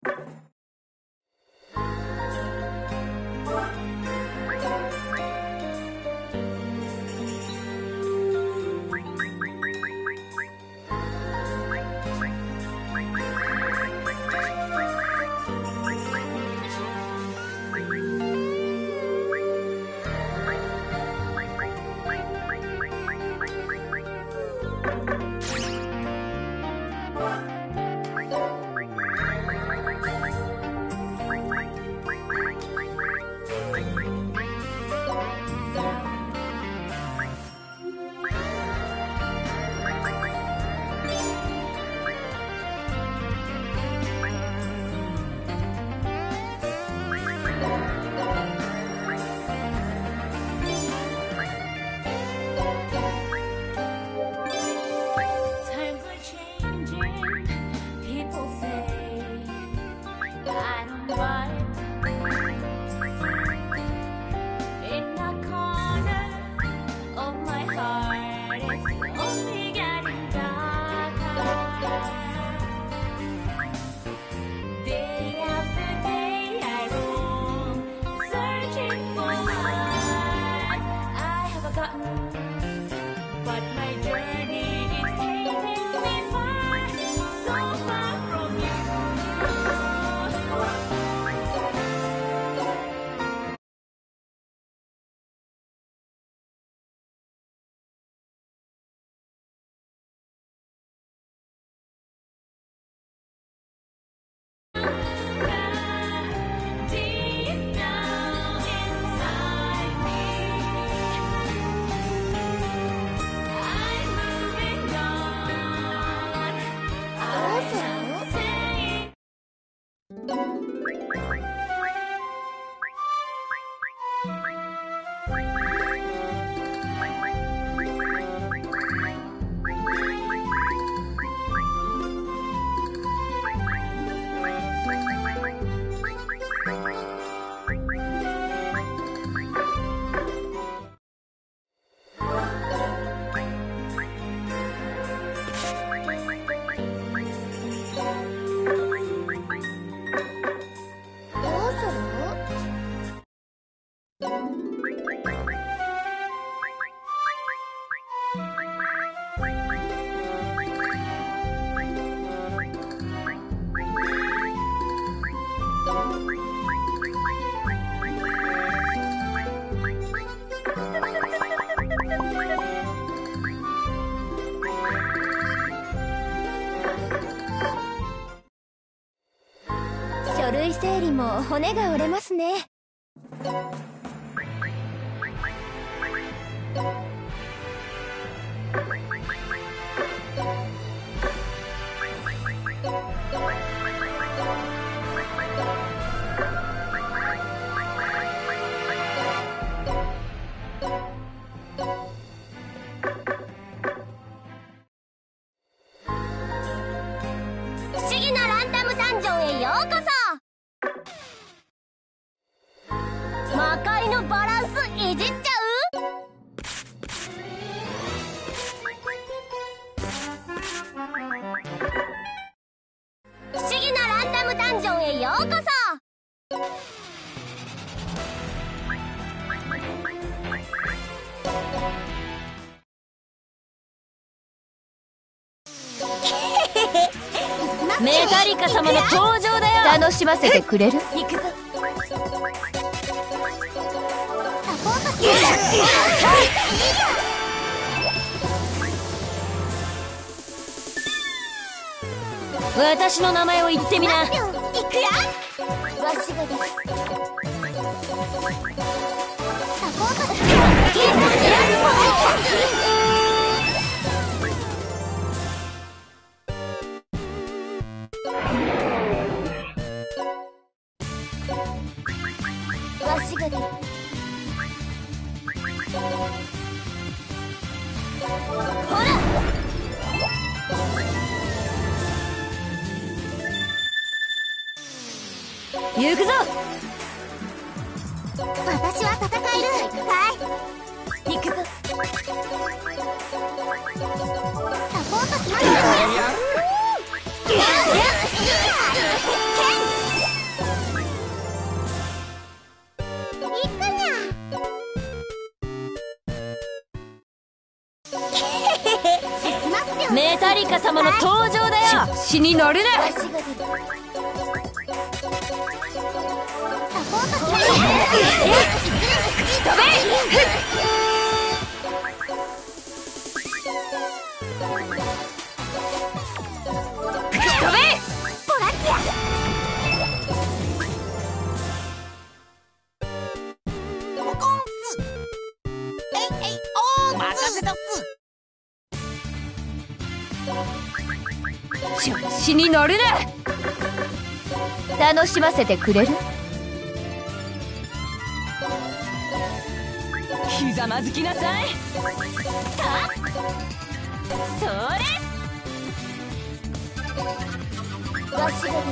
い整理も骨が折れますね。不思議なランダムダンジョンへようこそ。魔界のバランスいじっちゃう？不思議なランダムダンジョンへようこそ。 メタリカ様の登場だよ。 楽しませてくれる？ 行くぞ。私の名前を言ってみな。 いくよ。わしがです。サポートする。わしがです。ほら。 行くぞ。 私は戦える。はい。行くぞ。サポートしますよ。行くにゃ。 メタリカ様の登場だよ。死に乗るな。 足が出る。サポートします。 飛べ。飛べ。 ポラッキア。モコンス。えいえいおー任せたっす。 死に乗るな。 楽しませてくれる？ ひざまずきなさい。それ。 わしが出る。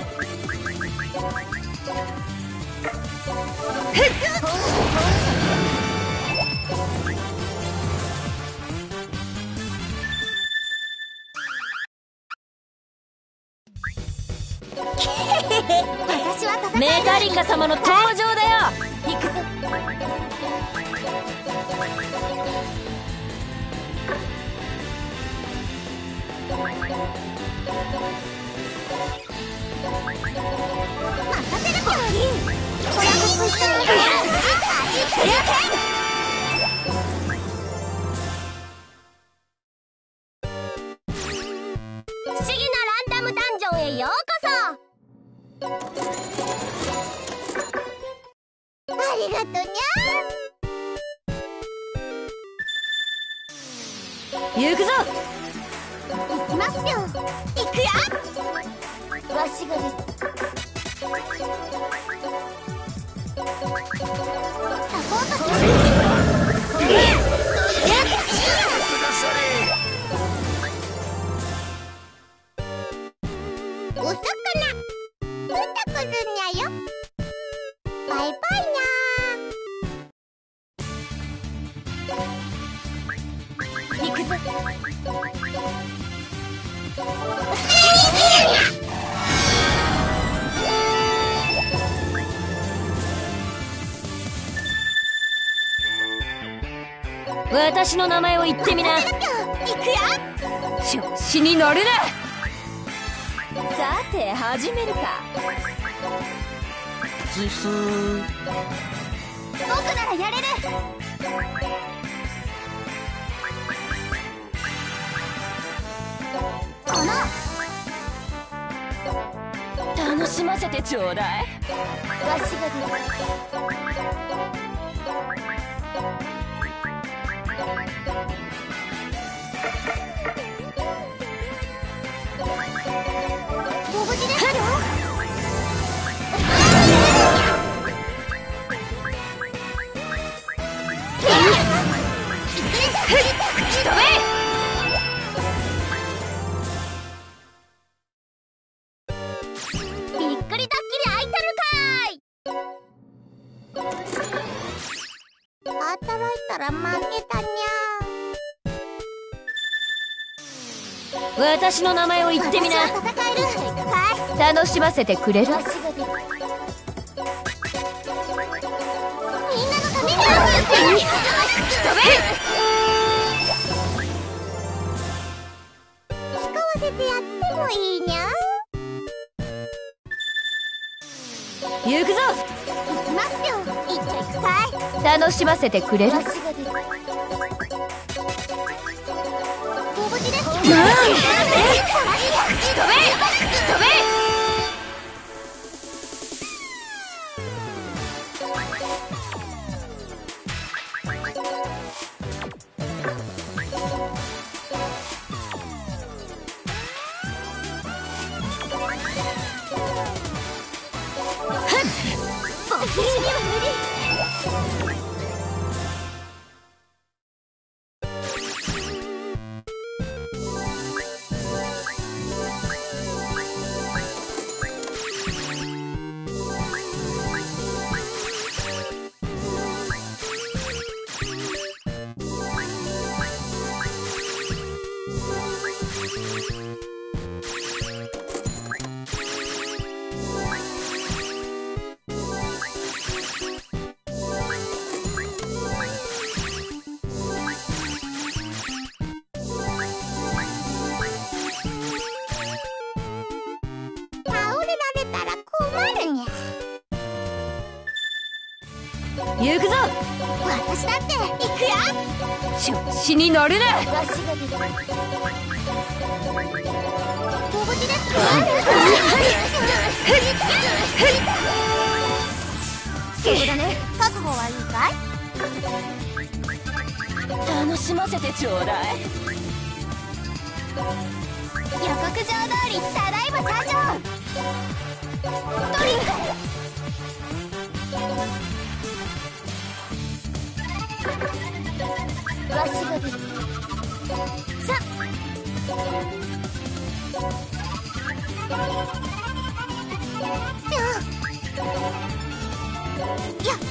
私は戦える。 メタリカ様の登場だよ。 行くぞ。任せるぽん。これはこいつの不思議なランダムダンジョンへようこそ。ありがとにゃ。 行くぞ。 行きますよ。行くよ。わしがです。サポートする。お魚ふたくるにゃよ。バイバイにゃ。行くぞ。 私の名前を言ってみな。 行くよ。 調子に乗るな。さて始めるか。 ズス僕ならやれる。この頼楽しませてちょうだい。 わしが出る。ご無事ですよ。びっくりドッキリ開いたるかーい。働いたら負けたにゃ。 私の名前を言ってみな。 戦えるかい。 楽しませてくれる？ わしが出る。みんなのために飛べ！ 使わせてやってもいいにゃ。 行くぞ。 行きますよ。行っちゃいくかい。 楽しませてくれる？ わしが出る。ご無事ですよ。 飛べ！飛べ！ 僕には無理。倒れられたら困るにゃ。 行くぞ。 私だって行くよ。 調子に乗るな。 わしが出る。ご無事ですか？そうだね。覚悟はいいかい？ 楽しませてちょうだい。 予告状通りただいま参上。トリンク。わしが出る。さやっ。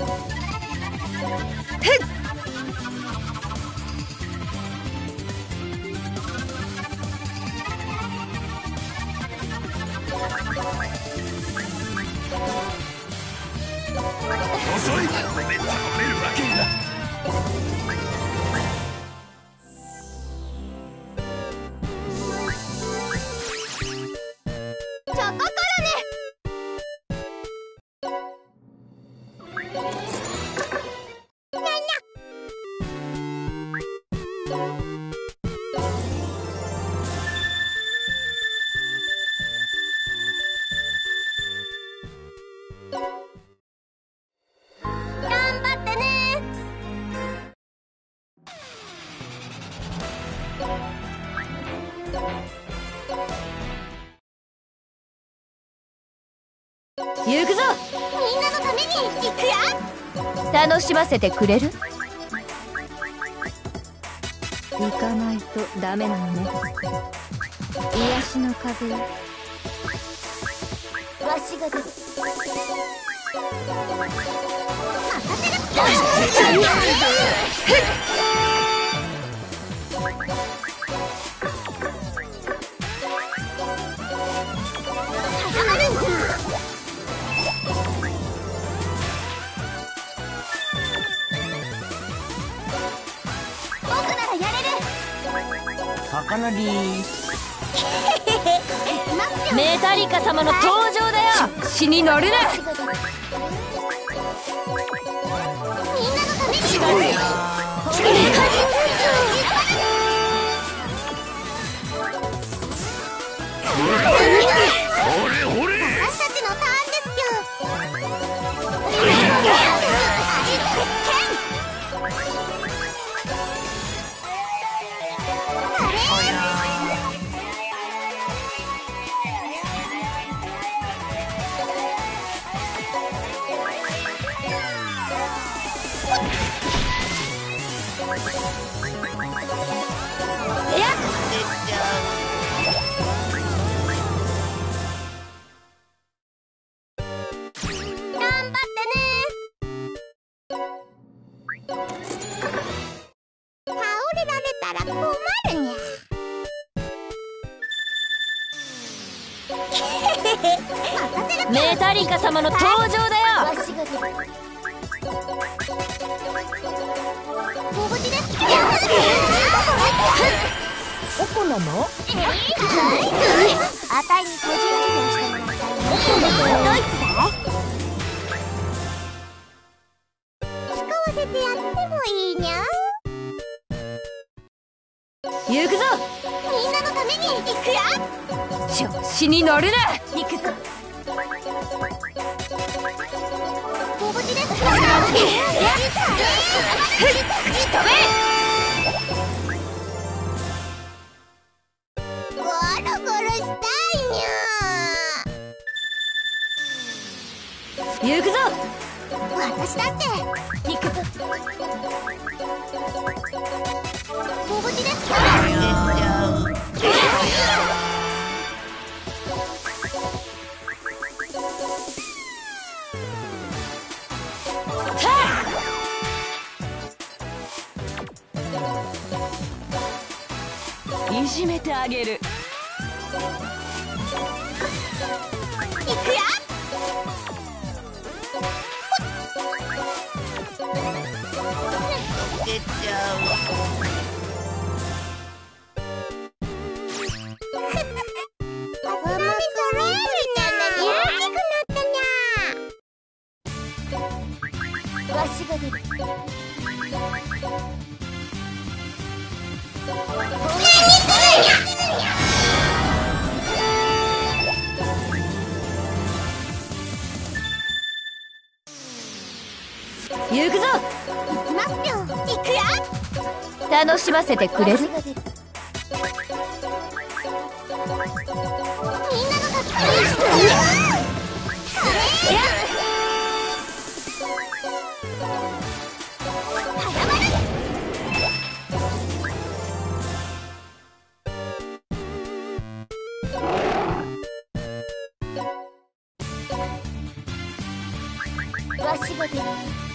遅い。めっちゃ来れるわけが。 チョココロネ。頑張ってね。 行くぞ。 みんなのために行くよ。 楽しませてくれる？行かないとダメなのね。癒しの風よ。 わしが出る。任せる。始まる。僕ならやれる。 魚にメタリカ様の登場だよ。死に乗るな。 みんなのために。 ほれほれ。 メタリカ様の登場だよ。 わしが出る。ご無事です。 おこなの？ あたいに個人授業してもらいたい。ドイツだい？使わせてやってもいいにゃ。 行くぞ。 みんなのために行くよ。 調子に乗るな。 行くぞ。ご無事です。ゴロゴロしたいにゃ。 行くぞ。 私だって行くぞ。ご無事ですか？ いじめてあげる。 行くよ。わしが出る。 行くぞ。 行きますよ。行くよ。 楽しませてくれる？ わしが出る。みんなのために。わしが出る。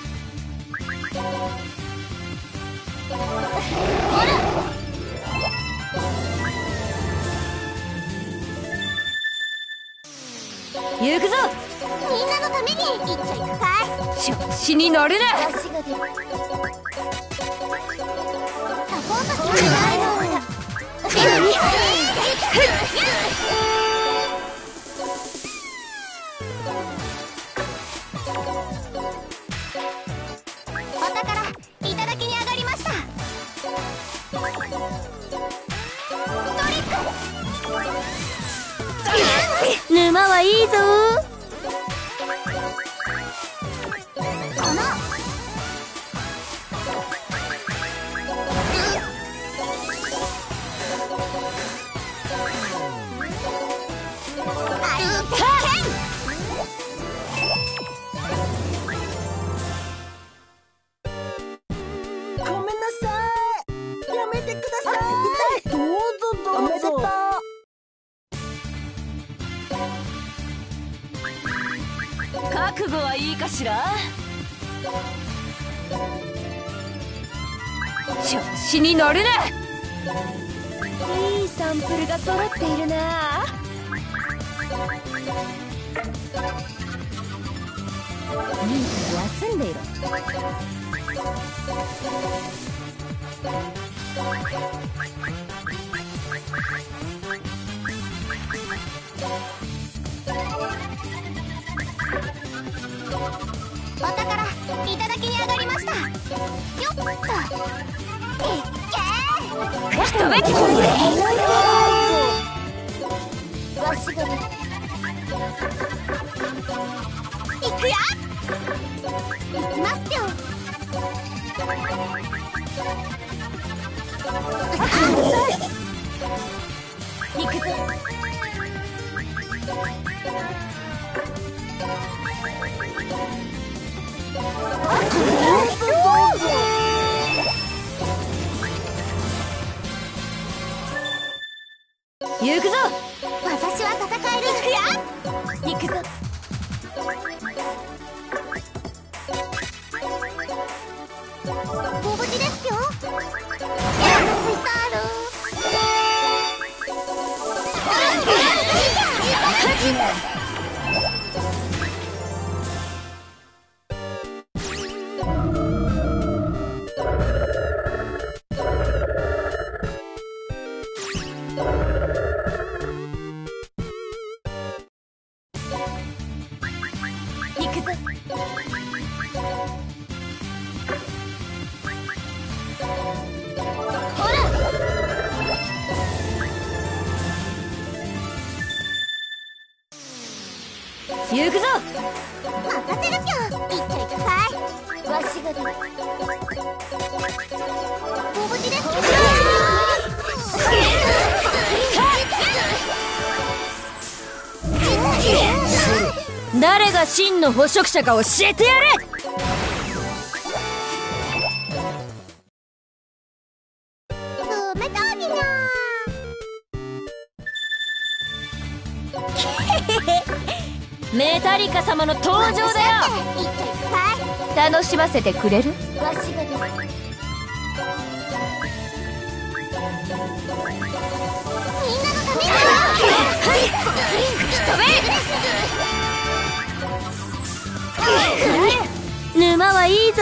行くぞ。 みんなのために行っちゃいくかい。 調子に乗るな。 わしが出る。サポートしてくれないの。お宝いただきに上がりました。トリック。 沼はいいぞ。 ごめんなさい。やめてください。どうぞどうぞ。おめでとう。 覚悟はいいかしら？調子に乗るな。いいサンプルが揃っているな。いいから休んでいろ。 お宝いただきに上がりました。よっと。いっけー。 人べき。 わしが出る。行くよ。行きますよ。行くぞ。 行くぞ。 私は戦える。行くぞ。ご無事ですよ。スター行くぞ。ほら、 行くぞ。 任せるぴょん。いっちょいくさい。わしが出る。ご無事ですか？ 誰が真の捕食者か教えてやれ。 冷たいにゃー。 メタリカ様の登場だよ。 いっちょいくさ楽しませてくれる？ い。わしが出る。みんなのために。 沼はいいぞ。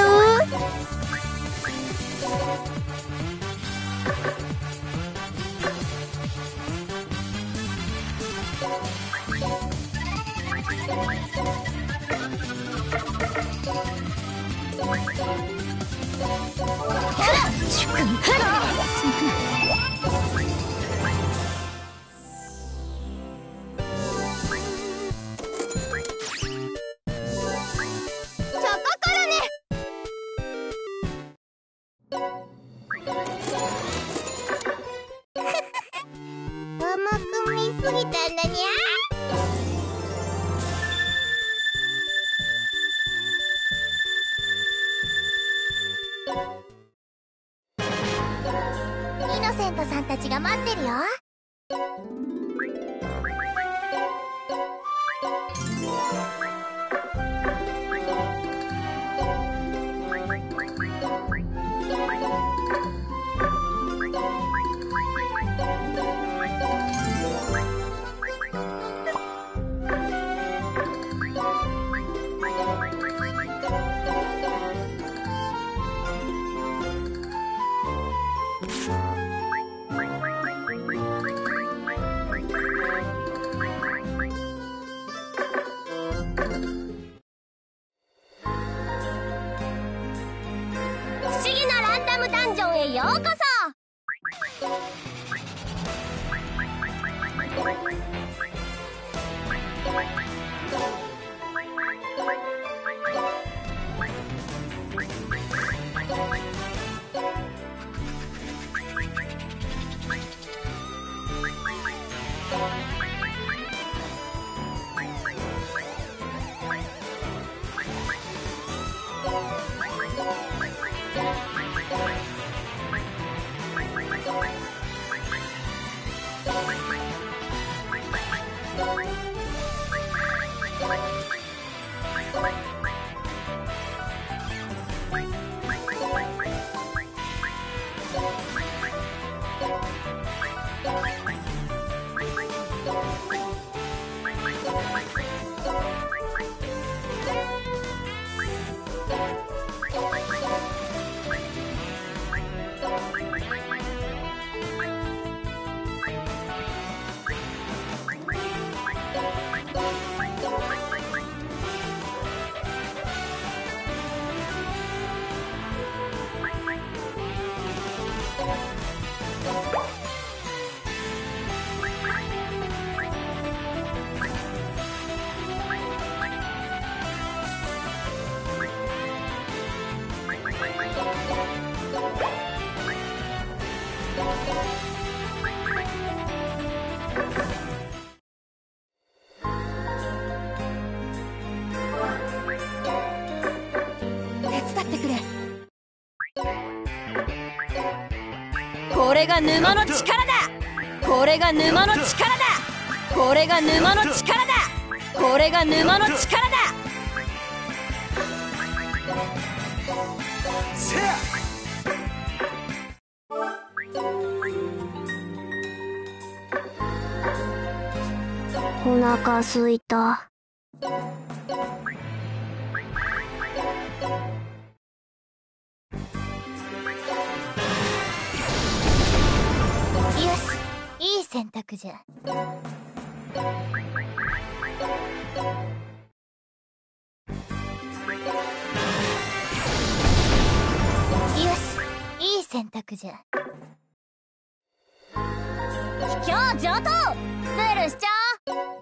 甘く見すぎたんだにゃ。イノセントさんたちが待ってるよ。不思議なランダムダンジョンへようこそ。 これが沼の力だ。これが沼の力だ。これが沼の力だ。これが沼の力だ。 せや。 こお腹すいた。よし、いい選択じゃ。よし、いい選択じゃ。卑怯上等、ズルしちゃう。